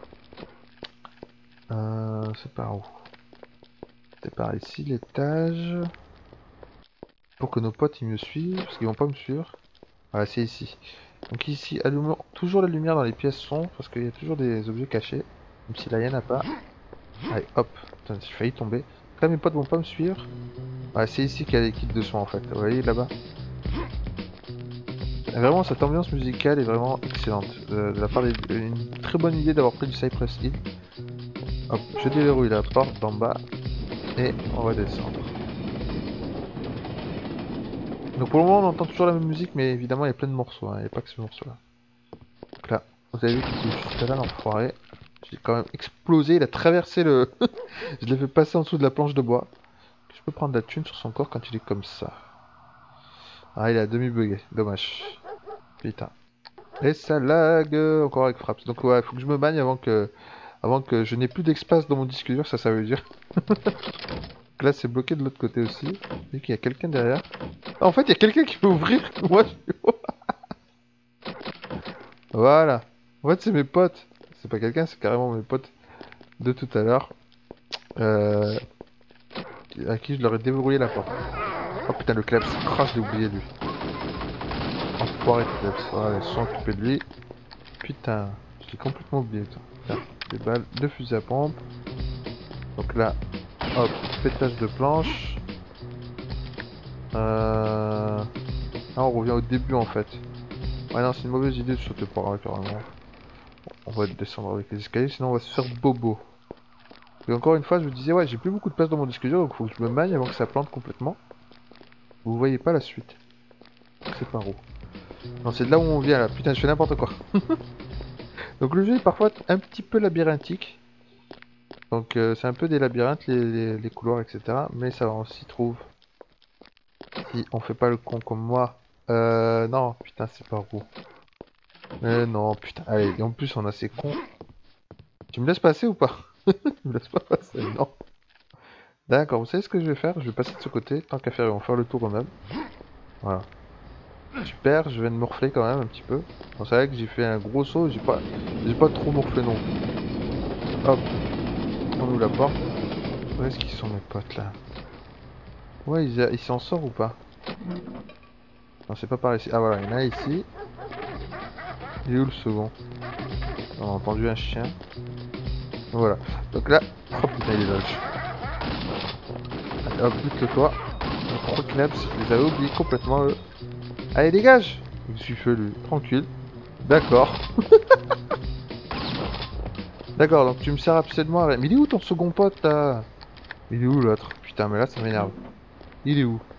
Euh, c'est par où? C'est par ici l'étage. Pour que nos potes ils me suivent, parce qu'ils vont pas me suivre. Voilà, c'est ici. Donc ici, allumons toujours la lumière dans les pièces sombres, parce qu'il y a toujours des objets cachés. Même si là il n'y en a pas. Allez, hop. Putain, j'ai failli tomber. Là mes potes vont pas me suivre. Voilà, c'est ici qu'il y a les kits de soins en fait. Vous voyez là-bas. Vraiment, cette ambiance musicale est vraiment excellente. Euh, de la part des... une très bonne idée d'avoir pris du Cypress Hill. Hop, je déverrouille la porte d'en bas et on va descendre. Donc pour le moment, on entend toujours la même musique, mais évidemment, il y a plein de morceaux. Hein. Il n'y a pas que ce morceau-là. Donc là, vous avez vu qu'il est juste là, l'enfoiré. J'ai quand même explosé. Il a traversé le. Je l'ai fait passer en dessous de la planche de bois. Je peux prendre la thune sur son corps quand il est comme ça. Ah, il est à demi bugué. Dommage. Putain. Et ça lag encore avec Fraps. Donc ouais, faut que je me bagne avant que avant que je n'ai plus d'espace dans mon disque dur, ça ça veut dire. Donc là c'est bloqué de l'autre côté aussi. Vu qu'il y a quelqu'un derrière. Ah, en fait il y a quelqu'un qui peut ouvrir. Moi je... Voilà. En fait c'est mes potes. C'est pas quelqu'un, c'est carrément mes potes de tout à l'heure. Euh... À qui je leur ai déverrouillé la porte. Oh putain le clap, crash, j'ai oublié lui. enfoiré de Klebs. Voilà, ils sont occupés de lui. Putain, je l'ai complètement oublié. Tiens, des balles, deux fusils à pompe. Donc là, hop, pétage de planche. Euh... Là, on revient au début en fait. Ouais, non, c'est une mauvaise idée de sauter par là carrément. On va descendre avec les escaliers, sinon on va se faire bobo. Et encore une fois, je me disais, ouais, j'ai plus beaucoup de place dans mon disque dur, donc faut que je me maille avant que ça plante complètement. Vous voyez pas la suite. C'est par où? Non, c'est de là où on vient là. Putain, je fais n'importe quoi. Donc le jeu est parfois un petit peu labyrinthique. Donc euh, c'est un peu des labyrinthes, les, les, les couloirs, et cetera. Mais ça, on s'y trouve. Si on fait pas le con comme moi. Euh, non, putain, c'est par où? Euh, non, putain. Allez, et en plus, on a ces cons. Tu me laisses passer ou pas? Tu me laisses pas passer, non. D'accord, vous savez ce que je vais faire? Je vais passer de ce côté. Tant qu'à faire, on va faire le tour quand même. Voilà. Super, je viens de morfler quand même un petit peu. Bon, c'est vrai que j'ai fait un gros saut, j'ai pas, j'ai pas trop morflé non plus. Hop, on ouvre la porte. Où est-ce qu'ils sont mes potes là? Ouais, ils il s'en sortent ou pas? Non, c'est pas par ici. Ah voilà, il y en a ici. Il est où le second? On a entendu un chien. Voilà. Donc là, oh putain, il est lodge. Allez, hop, bute le toit. Trois Klebs, je les avais oubliés complètement eux. Allez, dégage! Je suis felu, tranquille. D'accord. D'accord, donc tu me sers absolument à rien. Mais il est où ton second pote là? Il est où l'autre? Putain, mais là ça m'énerve. Il est où?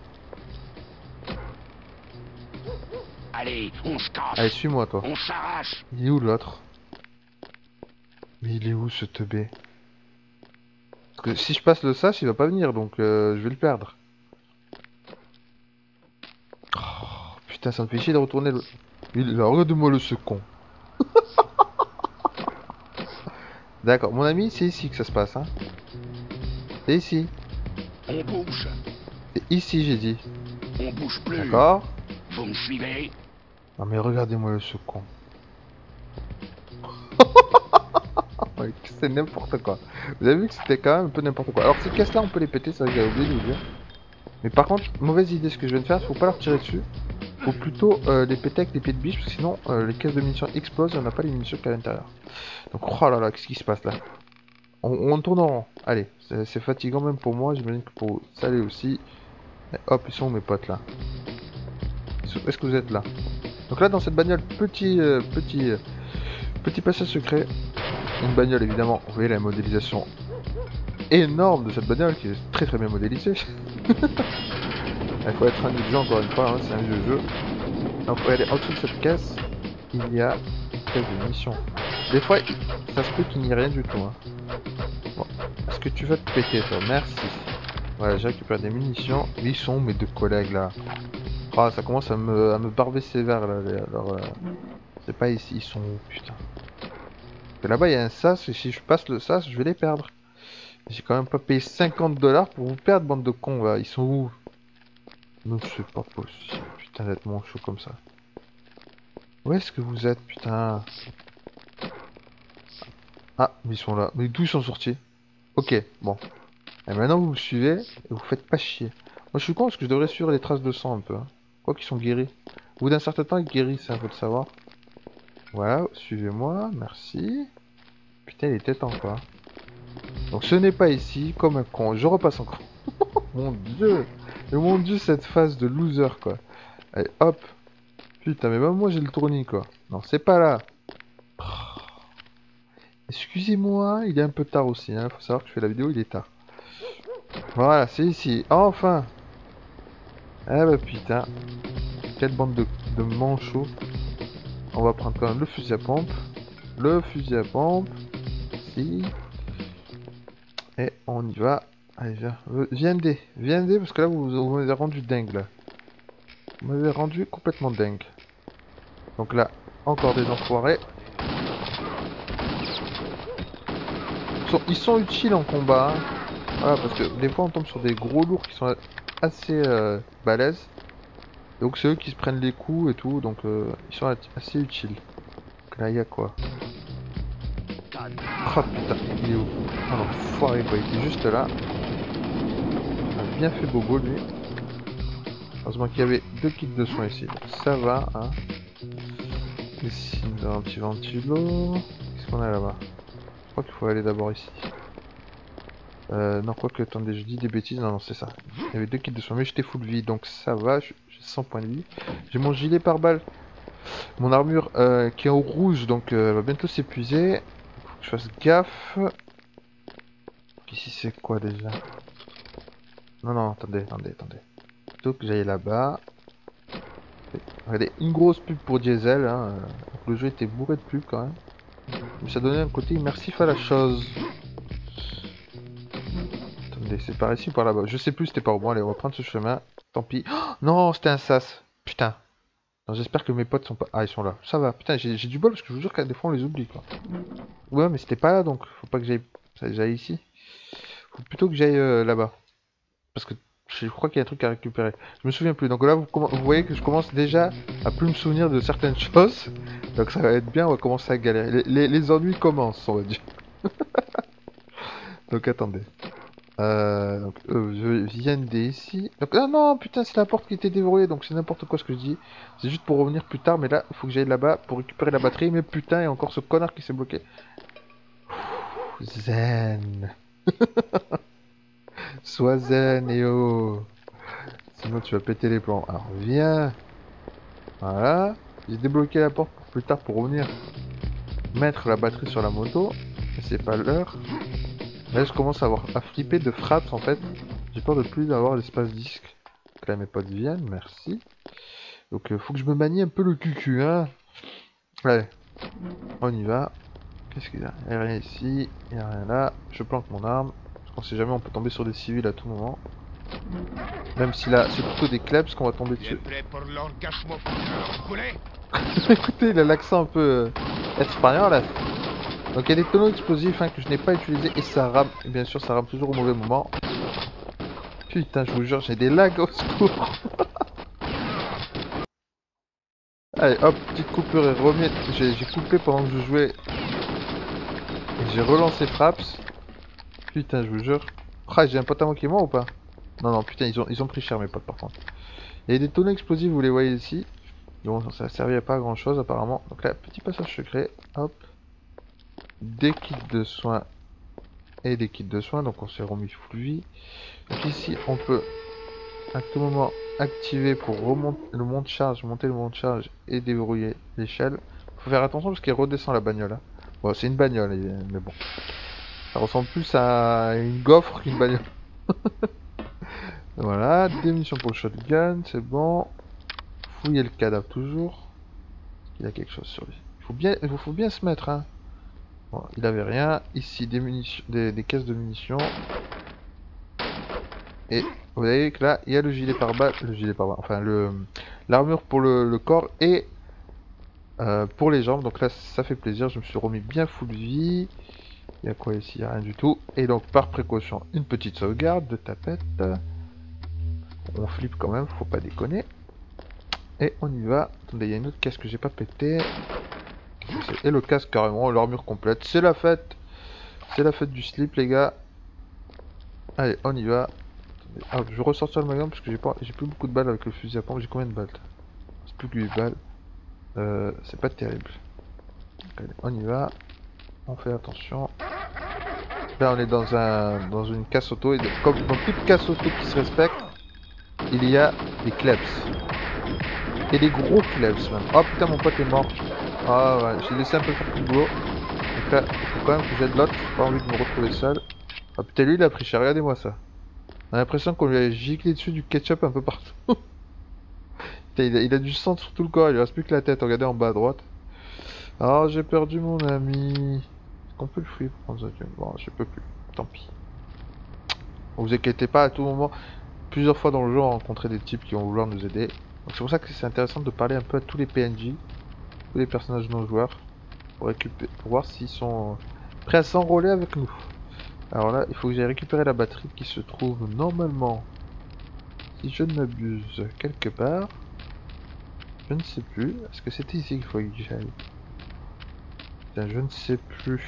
Allez, on se casse. Allez, suis-moi toi. On s'arrache. Il est où l'autre? Mais il est où ce teubé? Parce que si je passe le sas, il va pas venir, donc euh, je vais le perdre. Oh, putain, ça me fait chier de retourner le... Il... Regarde-moi le ce con. D'accord, mon ami, c'est ici que ça se passe, hein. C'est ici. On bouge. C'est ici, j'ai dit. On bouge plus. D'accord. Vous me suivez? Non mais regardez-moi le ce con. C'est n'importe quoi. Vous avez vu que c'était quand même un peu n'importe quoi. Alors ces caisses là on peut les péter, c'est vrai que j'avais oublié de vous dire. Mais par contre, mauvaise idée ce que je viens de faire, faut pas leur tirer dessus. Faut plutôt euh, les péter avec les pieds de biche, parce que sinon euh, les caisses de munitions explosent et on n'a pas les munitions qu'à l'intérieur. Donc oh là là, qu'est-ce qui se passe là? on, on tourne en rond. Allez, c'est fatigant même pour moi, j'imagine que pour vous, ça allait aussi. Et hop, ils sont où mes potes là? Est-ce que vous êtes là? Donc là dans cette bagnole, petit euh, petit euh, petit passage secret. Une bagnole évidemment, vous voyez la modélisation énorme de cette bagnole qui est très très bien modélisée. Il faut être indulgent encore une fois, hein, c'est un vieux jeu. Donc vous aller en dessous de cette caisse, il y a une caisse de munitions. Des fois, il... ça se peut qu'il n'y ait rien du tout. Hein. Bon. Est-ce que tu vas te péter toi? Merci. Voilà, j'ai récupéré des munitions. Mais ils sont mes deux collègues là. Oh, ça commence à me, à me barber sévère là. Alors, euh... c'est pas ici, ils sont où? Putain. Là-bas il y a un sas, et si je passe le sas, je vais les perdre. J'ai quand même pas payé cinquante dollars pour vous perdre, bande de cons là. Ils sont où? Non, c'est pas possible, putain, d'être mon chaud comme ça. Où est-ce que vous êtes, putain? Ah, mais ils sont là. Mais d'où ils sont sortis? Ok, bon. Et maintenant vous me suivez, et vous faites pas chier. Moi je suis con parce que je devrais suivre les traces de sang un peu. Hein. Quoi qu'ils sont guéris. Au bout d'un certain temps, ils guérissent, ça, faut le savoir. Voilà, suivez-moi, merci. Putain, il était temps quoi. Donc ce n'est pas ici, comme un con. Je repasse encore. Mon dieu. Et mon dieu, cette phase de loser quoi. Allez, hop. Putain, mais même moi j'ai le tournis quoi. Non, c'est pas là. Oh. Excusez-moi, il est un peu tard aussi. Hein. Faut savoir que je fais la vidéo, il est tard. Voilà, c'est ici. Enfin. Ah bah putain. Quelle bande de, de manchots. On va prendre quand même le fusil à pompe. Le fusil à pompe. Ici. Et on y va. Allez, viens. Viendez. Viendez parce que là, vous, vous m'avez rendu dingue, là. Vous m'avez rendu complètement dingue. Donc là, encore des enfoirés. Ils sont, ils sont utiles en combat. Hein. Voilà, parce que des fois, on tombe sur des gros lourds qui sont assez euh, balèzes. Donc c'est eux qui se prennent les coups et tout, donc euh, ils sont assez utiles. Donc là il y a quoi? Oh putain, il est où? Oh l'enfoiré quoi, il était juste là. Il a bien fait bobo lui. Heureusement qu'il y avait deux kits de soins ici, donc ça va hein. Ici, nous avons un petit ventilo. Qu'est-ce qu'on a là-bas? Je crois qu'il faut aller d'abord ici. Euh, non, quoi que, attendez, je dis des bêtises. Non, non, c'est ça. Il y avait deux kits de soins, mais j'étais full vie, donc ça va. J'ai cent points de vie. J'ai mon gilet pare-balles. Mon armure euh, qui est au rouge, donc euh, elle va bientôt s'épuiser. Faut que je fasse gaffe. Ici, c'est quoi déjà? Non, non, attendez, attendez, attendez. Plutôt que j'aille là-bas. Regardez, une grosse pub pour Diesel. Hein. Le jeu était bourré de pubs quand même. Mais ça donnait un côté immersif à la chose. Attendez, c'est par ici ou par là-bas? Je sais plus, c'était par où. Bon, allez, on va prendre ce chemin. Tant pis. Oh, non, c'était un sas. Putain. J'espère que mes potes sont pas... Ah, ils sont là. Ça va. Putain, j'ai du bol parce que je vous jure qu'à des fois on les oublie, quoi. Ouais, mais c'était pas là, donc faut pas que j'aille ici. Faut plutôt que j'aille euh, là-bas. Parce que je crois qu'il y a un truc à récupérer. Je me souviens plus. Donc là, vous, vous voyez que je commence déjà à plus me souvenir de certaines choses. Donc ça va être bien, on va commencer à galérer. Les, les, les ennuis commencent, on va dire. Donc attendez. Euh, donc, euh, je viens d'ici. Donc, ah non, putain, c'est la porte qui était déverrouillée, donc c'est n'importe quoi ce que je dis. C'est juste pour revenir plus tard, mais là, il faut que j'aille là-bas pour récupérer la batterie. Mais putain, il y a encore ce connard qui s'est bloqué. Zen. Sois zen, et oh. Sinon, tu vas péter les plombs. Alors, viens. Voilà. J'ai débloqué la porte pour plus tard pour revenir mettre la batterie sur la moto. Mais c'est pas l'heure. Là, je commence à avoir à flipper de frappes en fait. J'ai peur de plus avoir l'espace disque. Donc là, mes potes viennent, merci. Donc, euh, faut que je me manie un peu le cucu, hein. Allez, on y va. Qu'est-ce qu'il y a? Il n'y a rien ici, il n'y a rien là. Je planque mon arme. Parce qu'on sait jamais, on peut tomber sur des civils à tout moment. Même si là, c'est plutôt des klebs qu'on va tomber dessus. Écoutez, il a l'accent un peu euh, espagnol là. Donc il y a des tonneaux explosifs hein, que je n'ai pas utilisés et ça rame. Et bien sûr ça rame toujours au mauvais moment. Putain je vous jure j'ai des lags au secours. Allez hop, petite coupure et remis. J'ai coupé pendant que je jouais. Et j'ai relancé Fraps. Putain je vous jure. Ah j'ai un pote à moi qui est mort ou pas? Non non putain ils ont, ils ont pris cher mes potes par contre. Il y a des tonneaux explosifs, vous les voyez ici. Bon ça servait à pas grand chose apparemment. Donc là petit passage secret. Hop. Des kits de soins et des kits de soins, donc on s'est remis full vie. Donc ici on peut à tout moment activer pour remonter le monte-charge, monter le monte-charge et déverrouiller l'échelle. Faut faire attention parce qu'il redescend la bagnole. Hein. Bon c'est une bagnole mais bon. Ça ressemble plus à une gaufre qu'une bagnole. Voilà, des munitions pour le shotgun, c'est bon. Fouiller le cadavre toujours. Il y a quelque chose sur lui. Il faut bien, il faut bien se mettre hein. Bon, il avait rien. Ici, des munitions, des, des caisses de munitions. Et vous voyez que là, il y a le gilet pare-balles, le gilet pare-balles, enfin le l'armure pour le, le corps et euh, pour les jambes. Donc là, ça fait plaisir. Je me suis remis bien full vie. Il y a quoi ici? Il n'y a rien du tout. Et donc, par précaution, une petite sauvegarde de tapette. On flippe quand même, faut pas déconner. Et on y va. Attendez, il y a une autre caisse que j'ai pas pété. Et le casque carrément, l'armure complète, c'est la fête. C'est la fête du slip les gars. Allez, on y va. Ah, je vais ressortir le magasin parce que j'ai pas, j'ai plus beaucoup de balles avec le fusil à pompe. J'ai combien de balles? C'est plus que huit balles. Euh, c'est pas terrible. Donc, allez, on y va. On fait attention. Là on est dans un dans une casse auto et de, comme dans toute casse auto qui se respecte, il y a des klebs. Et des gros klebs même. Oh putain mon pote est mort. Ah ouais, j'ai laissé un peu faire tout le boulot. Donc là, il faut quand même que j'aide l'autre, j'ai pas envie de me retrouver seul. Ah putain lui il a pris cher, regardez-moi ça. On a l'impression qu'on lui a giclé dessus du ketchup un peu partout. Putain, il a, il a du sang sur tout le corps, il lui reste plus que la tête, regardez en bas à droite. Ah j'ai perdu mon ami. Est-ce qu'on peut le fouiller pour prendre ça? Bon je peux plus, tant pis. Vous inquiétez pas, à tout moment, plusieurs fois dans le jeu on a rencontré des types qui vont vouloir nous aider. Donc c'est pour ça que c'est intéressant de parler un peu à tous les P N J. Tous les personnages non joueurs pour récupérer, pour voir s'ils sont prêts à s'enrôler avec nous. Alors là, il faut que j'aille récupérer la batterie qui se trouve normalement, si je ne m'abuse, quelque part. Je ne sais plus. Est-ce que c'était ici qu'il faut que j'aille? Putain, je ne sais plus.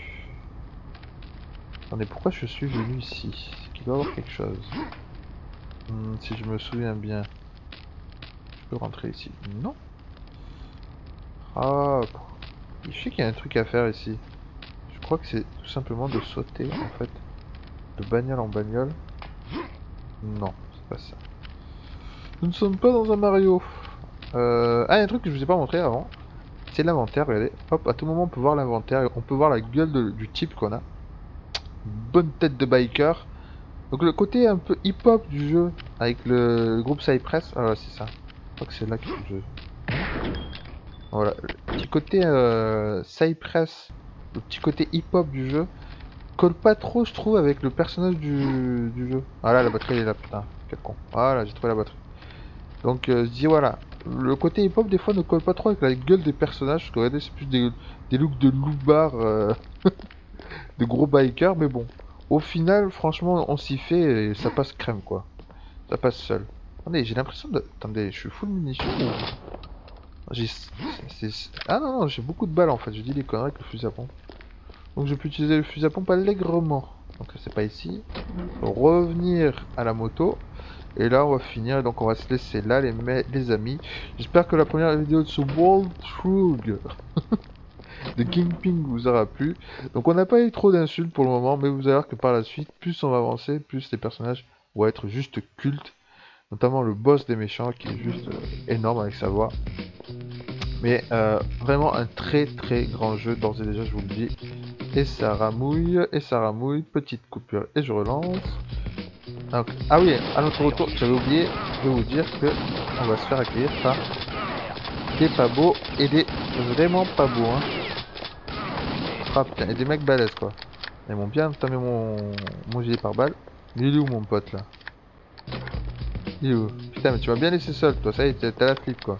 Attendez, pourquoi je suis venu ici? C'est qu'il doit y avoir quelque chose. Hmm, si je me souviens bien. Je peux rentrer ici? Non. Ah, je sais qu'il y a un truc à faire ici. Je crois que c'est tout simplement de sauter en fait. De bagnole en bagnole. Non, c'est pas ça. Nous ne sommes pas dans un Mario. Euh... Ah, il y a un truc que je vous ai pas montré avant. C'est l'inventaire, regardez. Hop, à tout moment on peut voir l'inventaire. On peut voir la gueule de- du type qu'on a. Bonne tête de biker. Donc le côté un peu hip-hop du jeu. Avec le, le groupe Cypress. Ah ouais, c'est ça. Je crois que c'est là que je... Voilà. Le petit côté euh, Cypress. Le petit côté hip-hop du jeu. Colle pas trop, je trouve, avec le personnage du, du jeu. Ah là, la batterie elle est là, putain. Quel con. Voilà, j'ai trouvé la batterie. Donc euh, je dis voilà, le côté hip-hop des fois ne colle pas trop avec la gueule des personnages, parce que regardez c'est plus des, des looks de loubar, euh, de gros bikers, mais bon. Au final, franchement, on s'y fait et ça passe crème quoi. Ça passe seul. Attendez, j'ai l'impression de... Attendez, je suis full munitions ou... J'ai... c'est- Ah non, non, j'ai beaucoup de balles en fait, je dis des conneries avec le fusil à pompe. Donc je peux utiliser le fusil à pompe allègrement. Donc c'est pas ici. Revenir à la moto. Et là on va finir, donc on va se laisser là les, les amis. J'espère que la première vidéo de ce World Trug de Kingpin vous aura plu. Donc on n'a pas eu trop d'insultes pour le moment, mais vous allez voir que par la suite, plus on va avancer, plus les personnages vont être juste cultes. Notamment le boss des méchants qui est juste euh, énorme avec sa voix. Mais euh, vraiment un très très grand jeu, d'ores et déjà je vous le dis. Et ça ramouille, et ça ramouille, petite coupure et je relance. Donc, ah oui, à notre retour, j'avais oublié de vous dire que on va se faire accueillir par des pas beaux et des vraiment pas beaux. Hein. Ah putain, et des mecs balèzes quoi. Ils m'ont bien entamé mon, mon gilet par balle. Mais il est où mon pote là? Il est où? Putain, mais tu m'as bien laissé seul toi, ça y est, t'as la flip quoi.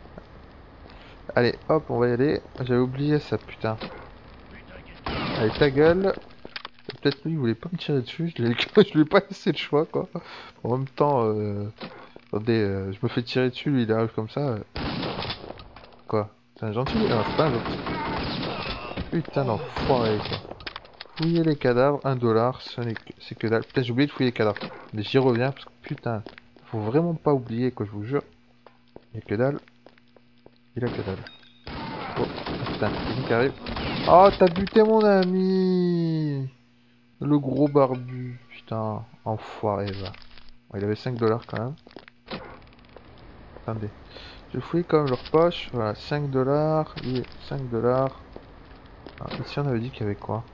Allez, hop, on va y aller. J'avais oublié ça, putain. Allez, ta gueule. Peut-être lui il voulait pas me tirer dessus, je, je lui ai pas laissé le choix quoi. En même temps, euh... attendez, euh, je me fais tirer dessus, lui il arrive comme ça. Euh... Quoi? C'est un gentil? Non, c'est pas un gentil. Putain d'enfoiré quoi. Fouiller les cadavres, un dollar, c'est que... que dalle. Putain, j'ai oublié de fouiller les cadavres. Mais j'y reviens parce que putain, faut vraiment pas oublier quoi, je vous jure. Il y a que dalle. Il a que dalle. Oh, putain, quelqu'un qui arrive. Oh, t'as buté mon ami! Le gros barbu, putain, enfoiré va. Bon, il avait cinq dollars quand même. Attendez. Je fouille quand même leur poche. Voilà, cinq dollars. Oui, cinq dollars. Ah, ici on avait dit qu'il y avait quoi?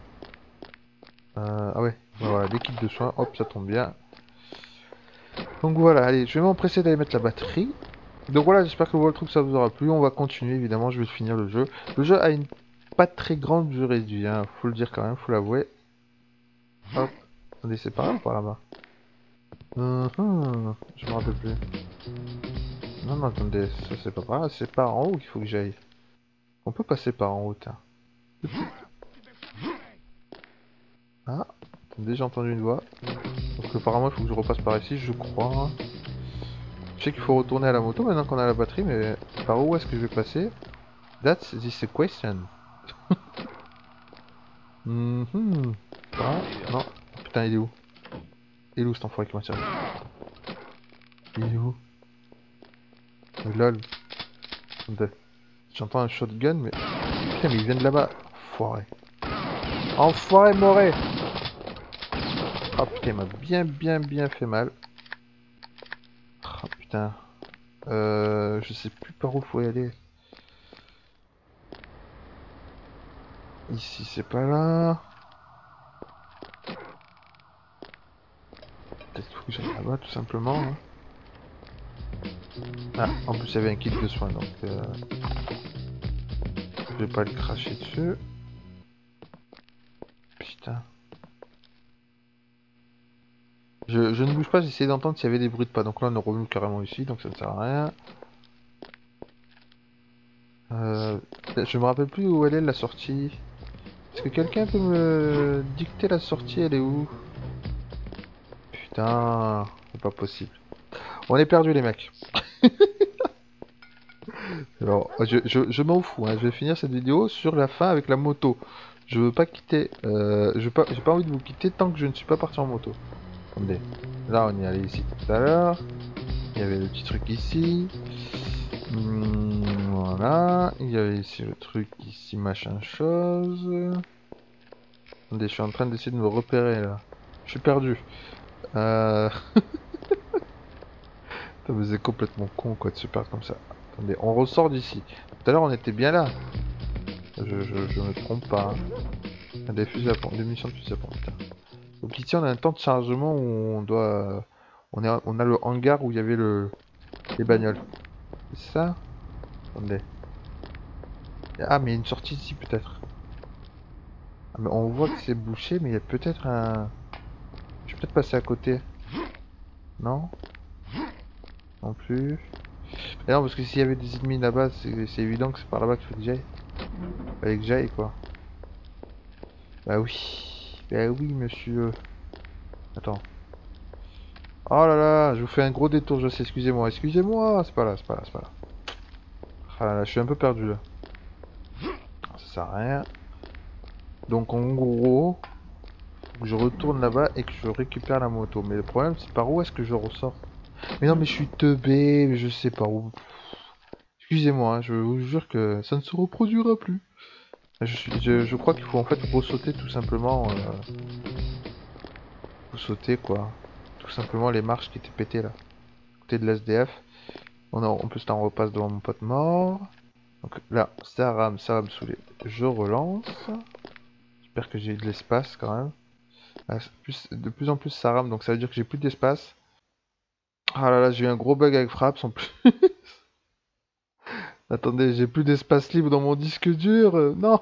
euh, Ah ouais, voilà, des kits de soins. Hop, ça tombe bien. Donc voilà, allez, je vais m'empresser d'aller mettre la batterie. Donc voilà, j'espère que le truc ça vous aura plu. On va continuer, évidemment, je vais finir le jeu. Le jeu a une pas très grande durée de vie, hein. Faut le dire quand même, faut l'avouer. Hop. Attendez, c'est par là ou par là-bas? Hum, hum, je me rappelle plus. Non, non, attendez, ça c'est pas par là, c'est par en haut qu'il faut que j'aille. On peut passer par en haut, tiens. Ah, attendez, j'ai entendu une voix. Donc apparemment il faut que je repasse par ici, je crois. Je sais qu'il faut retourner à la moto maintenant qu'on a la batterie, mais par où est-ce que je vais passer? That's this question. mm -hmm. Ah, non. Putain, il est où? Il est où cet enfoiré qui m'a tiré? Il est où? Oh, lol. J'entends un shotgun, mais... Putain, mais il vient de là-bas. Enfoiré. Enfoiré, moré. Oh putain, il m'a bien, bien, bien fait mal. Oh putain. Euh... Je sais plus par où faut y aller. Ici, c'est pas là. Peut-être faut que j'aille là-bas, tout simplement. Hein. Ah, en plus, il y avait un kit de soins, donc... Euh... Je vais pas le cracher dessus. Putain. Je, je ne bouge pas, j'essaie d'entendre s'il y avait des bruits de pas. Donc là, on est revenu carrément ici, donc ça ne sert à rien. Euh, je me rappelle plus où elle est, la sortie. Est-ce que quelqu'un peut me dicter la sortie? Elle est où? Putain, c'est pas possible. On est perdu les mecs. Alors, je, je, je m'en fous, hein. Je vais finir cette vidéo sur la fin avec la moto. Je veux pas quitter, euh, je pas, j'ai pas envie de vous quitter tant que je ne suis pas parti en moto. Attendez, là on y allait ici tout à l'heure. Il y avait le petit truc ici. Mmh, Voilà, il y a ici le truc, ici machin chose. Attendez, je suis en train d'essayer de me repérer là. Je suis perdu. Euh... Putain, mais c'est complètement con quoi de se perdre comme ça. Attendez, on ressort d'ici. Tout à l'heure on était bien là. Je, je, je me trompe pas. Hein. Des fusils à pompe, des munitions de fusils à pompe, putain. Donc ici on a un temps de chargement où on doit... On, est... on a le hangar où il y avait le... les bagnoles. C'est ça? Attendez. Ah mais il y a une sortie ici peut-être. Ah, mais on voit que c'est bouché mais il y a peut-être un... Je vais peut-être passer à côté. Non? Non plus. Et non parce que s'il y avait des ennemis là-bas c'est évident que c'est par là-bas qu'il faut que j'aille. Fallait que j'aille quoi. Bah oui. Bah oui monsieur. Attends. Oh là là, je vous fais un gros détour, je sais, excusez-moi, excusez-moi, c'est pas là, c'est pas là, c'est pas là. Ah là là, je suis un peu perdu là. Ça sert à rien. Donc en gros, faut que je retourne là-bas et que je récupère la moto. Mais le problème c'est par où est-ce que je ressors? Mais non mais je suis teubé, mais je sais pas où. Excusez-moi, hein, je vous jure que ça ne se reproduira plus. Je, suis, je, je crois qu'il faut en fait ressauter tout simplement. Euh... Faut sauter quoi. Tout simplement les marches qui étaient pétées là. Côté de l'S D F. On a, en plus là on repasse devant mon pote mort. Donc là ça rame, ça va me saouler. Je relance. J'espère que j'ai de l'espace quand même. Là, plus, de plus en plus ça rame donc ça veut dire que j'ai plus d'espace. Ah là là j'ai eu un gros bug avec Fraps en plus. Attendez, j'ai plus d'espace libre dans mon disque dur. Euh, non.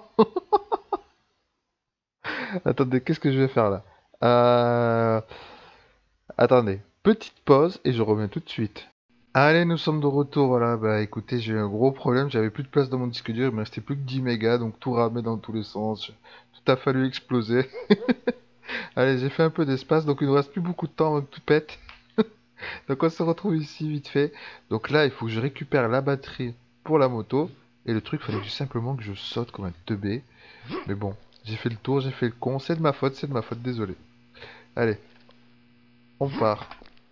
Attendez, qu'est-ce que je vais faire là? Euh... Attendez, petite pause et je reviens tout de suite. Allez, nous sommes de retour. Voilà, bah écoutez, j'ai eu un gros problème. J'avais plus de place dans mon disque dur. Il me restait plus que dix mégas, donc tout ramait dans tous les sens. Tout a fallu exploser. Allez, j'ai fait un peu d'espace, donc il ne reste plus beaucoup de temps avant que tout pète. Donc on se retrouve ici vite fait. Donc là, il faut que je récupère la batterie pour la moto. Et le truc, il fallait juste simplement que je saute comme un teubé. Mais bon, j'ai fait le tour, j'ai fait le con. C'est de ma faute, c'est de ma faute, désolé. Allez, on part.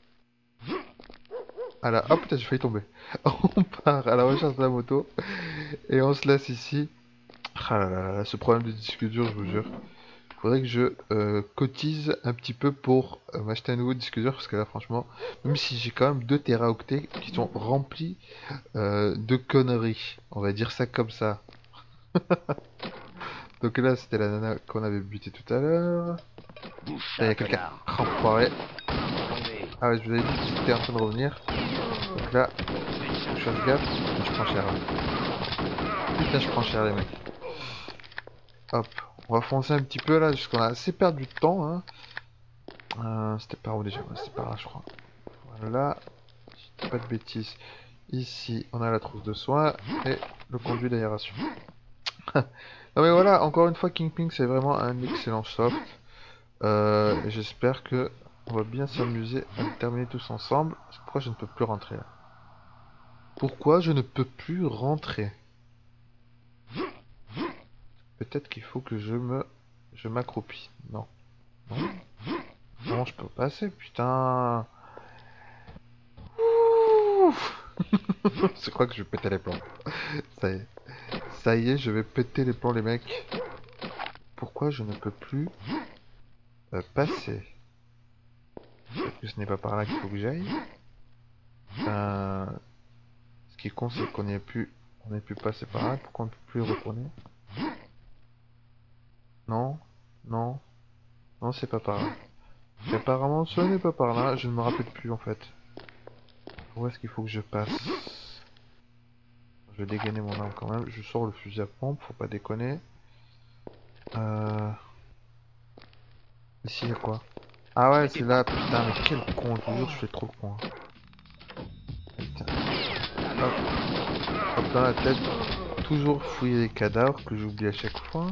À la... Oh putain, j'ai failli tomber. On part à la recherche de la moto. Et on se laisse ici. Ah là là là, ce problème de disque dur, je vous jure. Faudrait que je euh, cotise un petit peu pour euh, m'acheter un nouveau disque dur. Parce que là, franchement, même si j'ai quand même deux téraoctets qui sont remplis euh, de conneries. On va dire ça comme ça. Donc là, c'était la nana qu'on avait butée tout à l'heure. Il y a quelqu'un. Enfoiré. Ah ouais, je vous avais dit que c'était en train de revenir. Donc là, je fasse gaffe. Je prends cher. Putain, je prends cher les mecs. Hop, on va foncer un petit peu là, jusqu'on a assez perdu de temps. Hein. Euh, c'était par où déjà? C'était par là, je crois. Voilà. Si je dis pas de bêtises. Ici, on a la trousse de soins et le conduit d'aération. Non mais voilà, encore une fois, Kingpin c'est vraiment un excellent soft. Euh, J'espère que on va bien s'amuser à le terminer tous ensemble. Pourquoi je ne peux plus rentrer là? Pourquoi je ne peux plus rentrer? Peut-être qu'il faut que je me... Je m'accroupis. Non. Non. Non, je peux passer, putain. Je crois que je vais péter les plombs. Ça y est. Ça y est, je vais péter les plombs, les mecs. Pourquoi je ne peux plus euh, passer? Peut-être que ce n'est pas par là qu'il faut que j'aille. Euh... Ce qui est con, c'est qu'on n'y ait plus... On n'ait pu passer par là. Pourquoi on ne peut plus y retourner? Non, non, non, c'est pas par là. Et apparemment, ce n'est pas par là. Je ne me rappelle plus en fait. Où est-ce qu'il faut que je passe? Je vais dégainer mon arme quand même. Je sors le fusil à pompe, faut pas déconner. Euh... Ici, il y a quoi? Ah ouais, c'est là, putain, mais quel con, je vous jure, je fais trop le con. Hein. Putain. Hop. Hop dans la tête. Toujours fouiller les cadavres que j'oublie à chaque fois.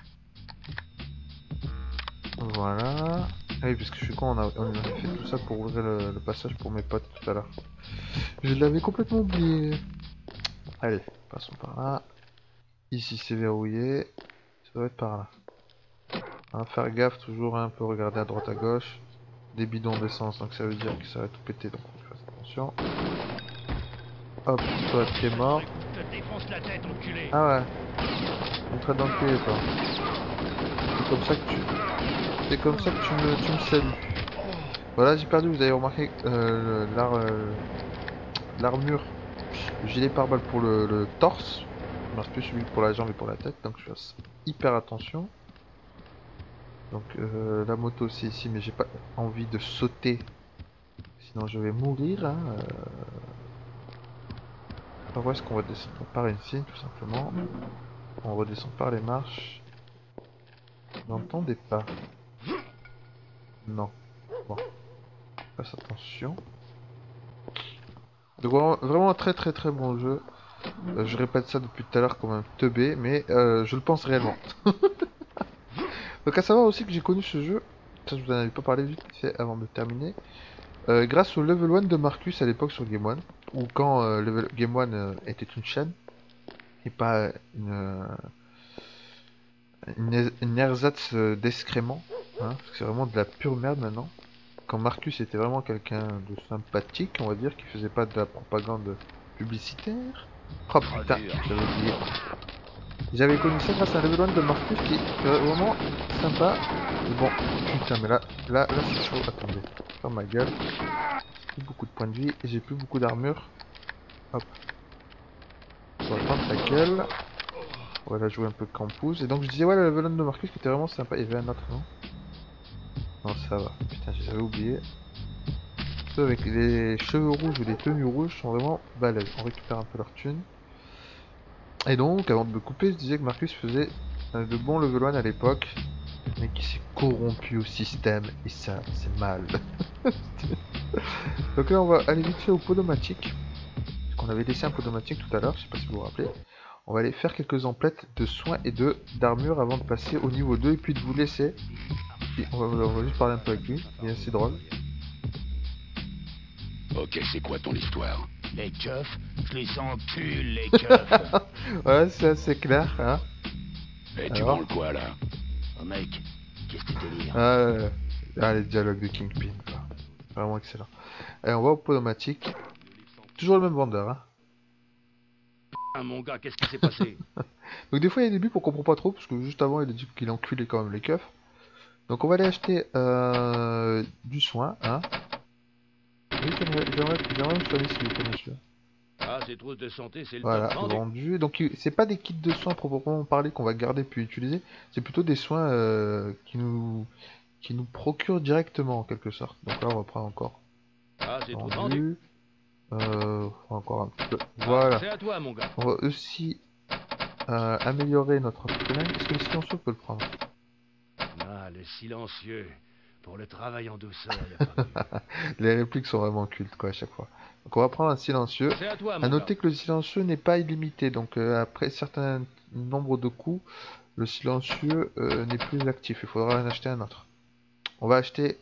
Voilà. Ah oui, parce que je suis con, on a, on a fait tout ça pour ouvrir le, le passage pour mes potes tout à l'heure. Je l'avais complètement oublié. Allez, passons par là. Ici c'est verrouillé. Ça doit être par là. On va faire gaffe, toujours un peu regarder à droite à gauche. Des bidons d'essence, donc ça veut dire que ça va tout péter, donc on fasse attention. Hop, toi t'es mort. Je te défonce la tête, enculé. Ah ouais. On traite dans le pied, toi. C'est comme ça que tu... C'est comme ça que tu me, tu me salues. Voilà, j'ai perdu, vous avez remarqué euh, l'armure, le gilet pare-balles pour le, le torse. Il ne reste plus celui pour la jambe et pour la tête, donc je fasse hyper attention. Donc euh, la moto c'est ici, mais j'ai pas envie de sauter, sinon je vais mourir. Hein. Euh... Alors où est-ce qu'on va descendre? Par ici, tout simplement. On redescend par les marches. N'entendez pas. Non. Bon. Fasse attention. Donc vraiment, vraiment un très très très bon jeu. Euh, je répète ça depuis tout à l'heure comme un teubé, mais euh, je le pense réellement. Donc à savoir aussi que j'ai connu ce jeu, ça je vous en avais pas parlé vite fait avant de terminer, euh, grâce au Level un de Marcus à l'époque sur Game One, ou quand euh, Level... Game One euh, était une chaîne, et pas une, euh, une, une ersatz d'excréments, hein, parce que c'est vraiment de la pure merde maintenant. Quand Marcus était vraiment quelqu'un de sympathique, on va dire, qui faisait pas de la propagande publicitaire. Oh putain, j'avais oublié. J'avais connu ça grâce à un level un de Marcus qui est vraiment sympa. Mais bon, putain, mais là, là, là c'est chaud. Attendez, ferme ma gueule. J'ai plus beaucoup de points de vie et j'ai plus beaucoup d'armure. Hop. On va prendre ta gueule. On va la jouer un peu campus. Et donc je disais, ouais, le level un de Marcus qui était vraiment sympa. Il y avait un autre, non? Non, ça va. Putain, j'avais oublié. Ceux avec les cheveux rouges ou les tenues rouges sont vraiment balèzes. On récupère un peu leur thune. Et donc, avant de me couper, je disais que Marcus faisait euh, de bons level un à l'époque, mais qui s'est corrompu au système, et ça, c'est mal. Donc là, on va aller vite fait au podomatique. Parce qu'on avait laissé un podomatique tout à l'heure, je sais pas si vous vous rappelez. On va aller faire quelques emplettes de soins et de d'armure avant de passer au niveau deux, et puis de vous laisser. Et on, va, on va juste parler un peu avec lui, il est assez drôle. Ok, c'est quoi ton histoire? Les keufs, je les encule, les keufs. Ouais, c'est assez clair, hein. Et tu Alors branles quoi, là? Oh mec, qu'est-ce que tu délires? Ah, euh, ah, les dialogues de Kingpin, quoi. Vraiment excellent. Allez, on va au podomatique. Toujours le même vendeur, hein. Ah mon gars, qu'est-ce qui s'est passé? Donc des fois il y a des buts qu'on comprend pas trop, parce que juste avant il a dit qu'il enculait quand même les keufs. Donc on va aller acheter euh, du soin, hein. Oui, j'aimerais me soigner s'il vous plaît, monsieur. Ah, ces trousses de santé, c'est le Voilà, top vendu. vendu. Donc c'est pas des kits de soins proprement parler qu'on va garder puis utiliser, c'est plutôt des soins euh, qui nous qui nous procurent directement en quelque sorte. Donc là on va prendre encore. Ah, c'est trop vendu. Vendu. Euh, encore un petit peu. Ah, Voilà. c'est à toi, mon gars. On va aussi euh, améliorer notre flingue. Est-ce que le silencieux peut le prendre? Ah, le silencieux. Pour le travail en douceur, y a pas mieux. Les répliques sont vraiment cultes quoi à chaque fois. Donc on va prendre un silencieux. C'est à toi, mon À gars. noter que le silencieux n'est pas illimité. Donc euh, après certain nombre de coups, le silencieux euh, n'est plus actif. Il faudra en acheter un autre. On va acheter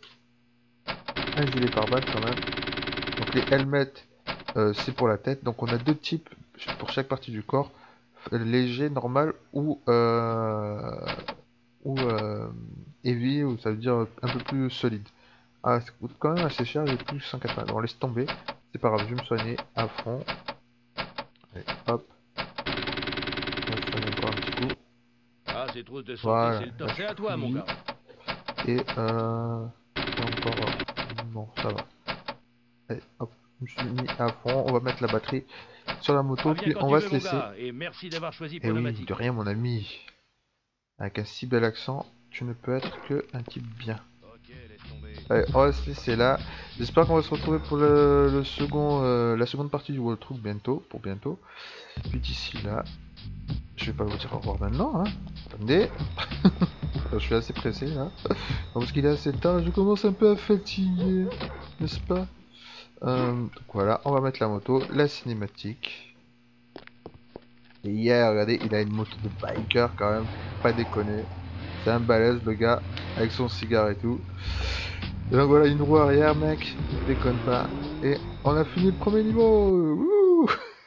un gilet pare-balles quand même. Donc les helmets, euh, c'est pour la tête. Donc on a deux types pour chaque partie du corps. Léger, normal ou euh, ou euh, heavy, ou ça veut dire un peu plus solide. Ah, ça coûte quand même assez cher, j'ai plus cent quatre-vingts. On laisse tomber, c'est pas grave, je vais me soigner à fond. Allez, hop. On va se soigner encore un petit coup. Ah, ces trousses de santé, Voilà, c'est le top. là, C'est je à toi, mon suis gars. Et euh... encore... euh, Non, ça va. Allez, hop, je me suis mis à fond. On va mettre la batterie sur la moto, Reviens puis quand on tu va veux, se mon laisser. gars, et merci d'avoir choisi Et oui, Podomatic. de rien mon ami. Avec un si bel accent, tu ne peux être que un type bien. Ok, laisse tomber. Allez, on va se laisser là. J'espère qu'on va se retrouver pour le, le second, euh, la seconde partie du World Truck bientôt, pour bientôt. Puis d'ici là, je vais pas vous dire au revoir maintenant, hein. Attendez. Je suis assez pressé là. Parce qu'il est assez tard, je commence un peu à fatiguer, n'est-ce pas? euh, Donc voilà, on va mettre la moto, la cinématique. Et hier, regardez, il a une moto de biker quand même, pas déconner. C'est un balèze le gars, avec son cigare et tout. Et donc voilà, une roue arrière mec, déconne pas. Et on a fini le premier niveau. Wouh.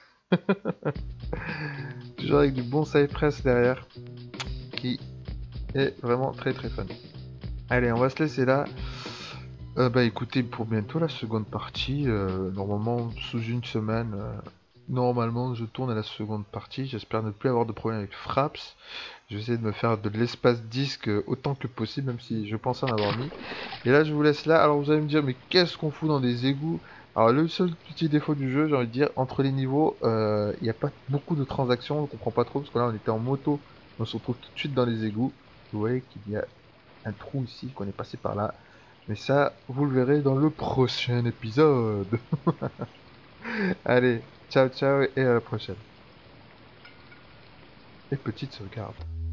Toujours avec du bon side press derrière, qui est vraiment très très fun. Allez, on va se laisser là. Euh, bah écoutez, pour bientôt la seconde partie, euh, normalement sous une semaine, euh, Normalement, je tourne à la seconde partie. J'espère ne plus avoir de problème avec Fraps. Je vais essayer de me faire de l'espace disque autant que possible, même si je pense en avoir mis. Et là, je vous laisse là. Alors, vous allez me dire, mais qu'est-ce qu'on fout dans des égouts? Alors, le seul petit défaut du jeu, j'ai envie de dire, entre les niveaux, euh, il n'y a pas beaucoup de transactions. On comprend pas trop, parce que là, on était en moto. On se retrouve tout de suite dans les égouts. Vous voyez qu'il y a un trou ici, qu'on est passé par là. Mais ça, vous le verrez dans le prochain épisode. Allez, ciao ciao et à la prochaine. Et petite sauvegarde.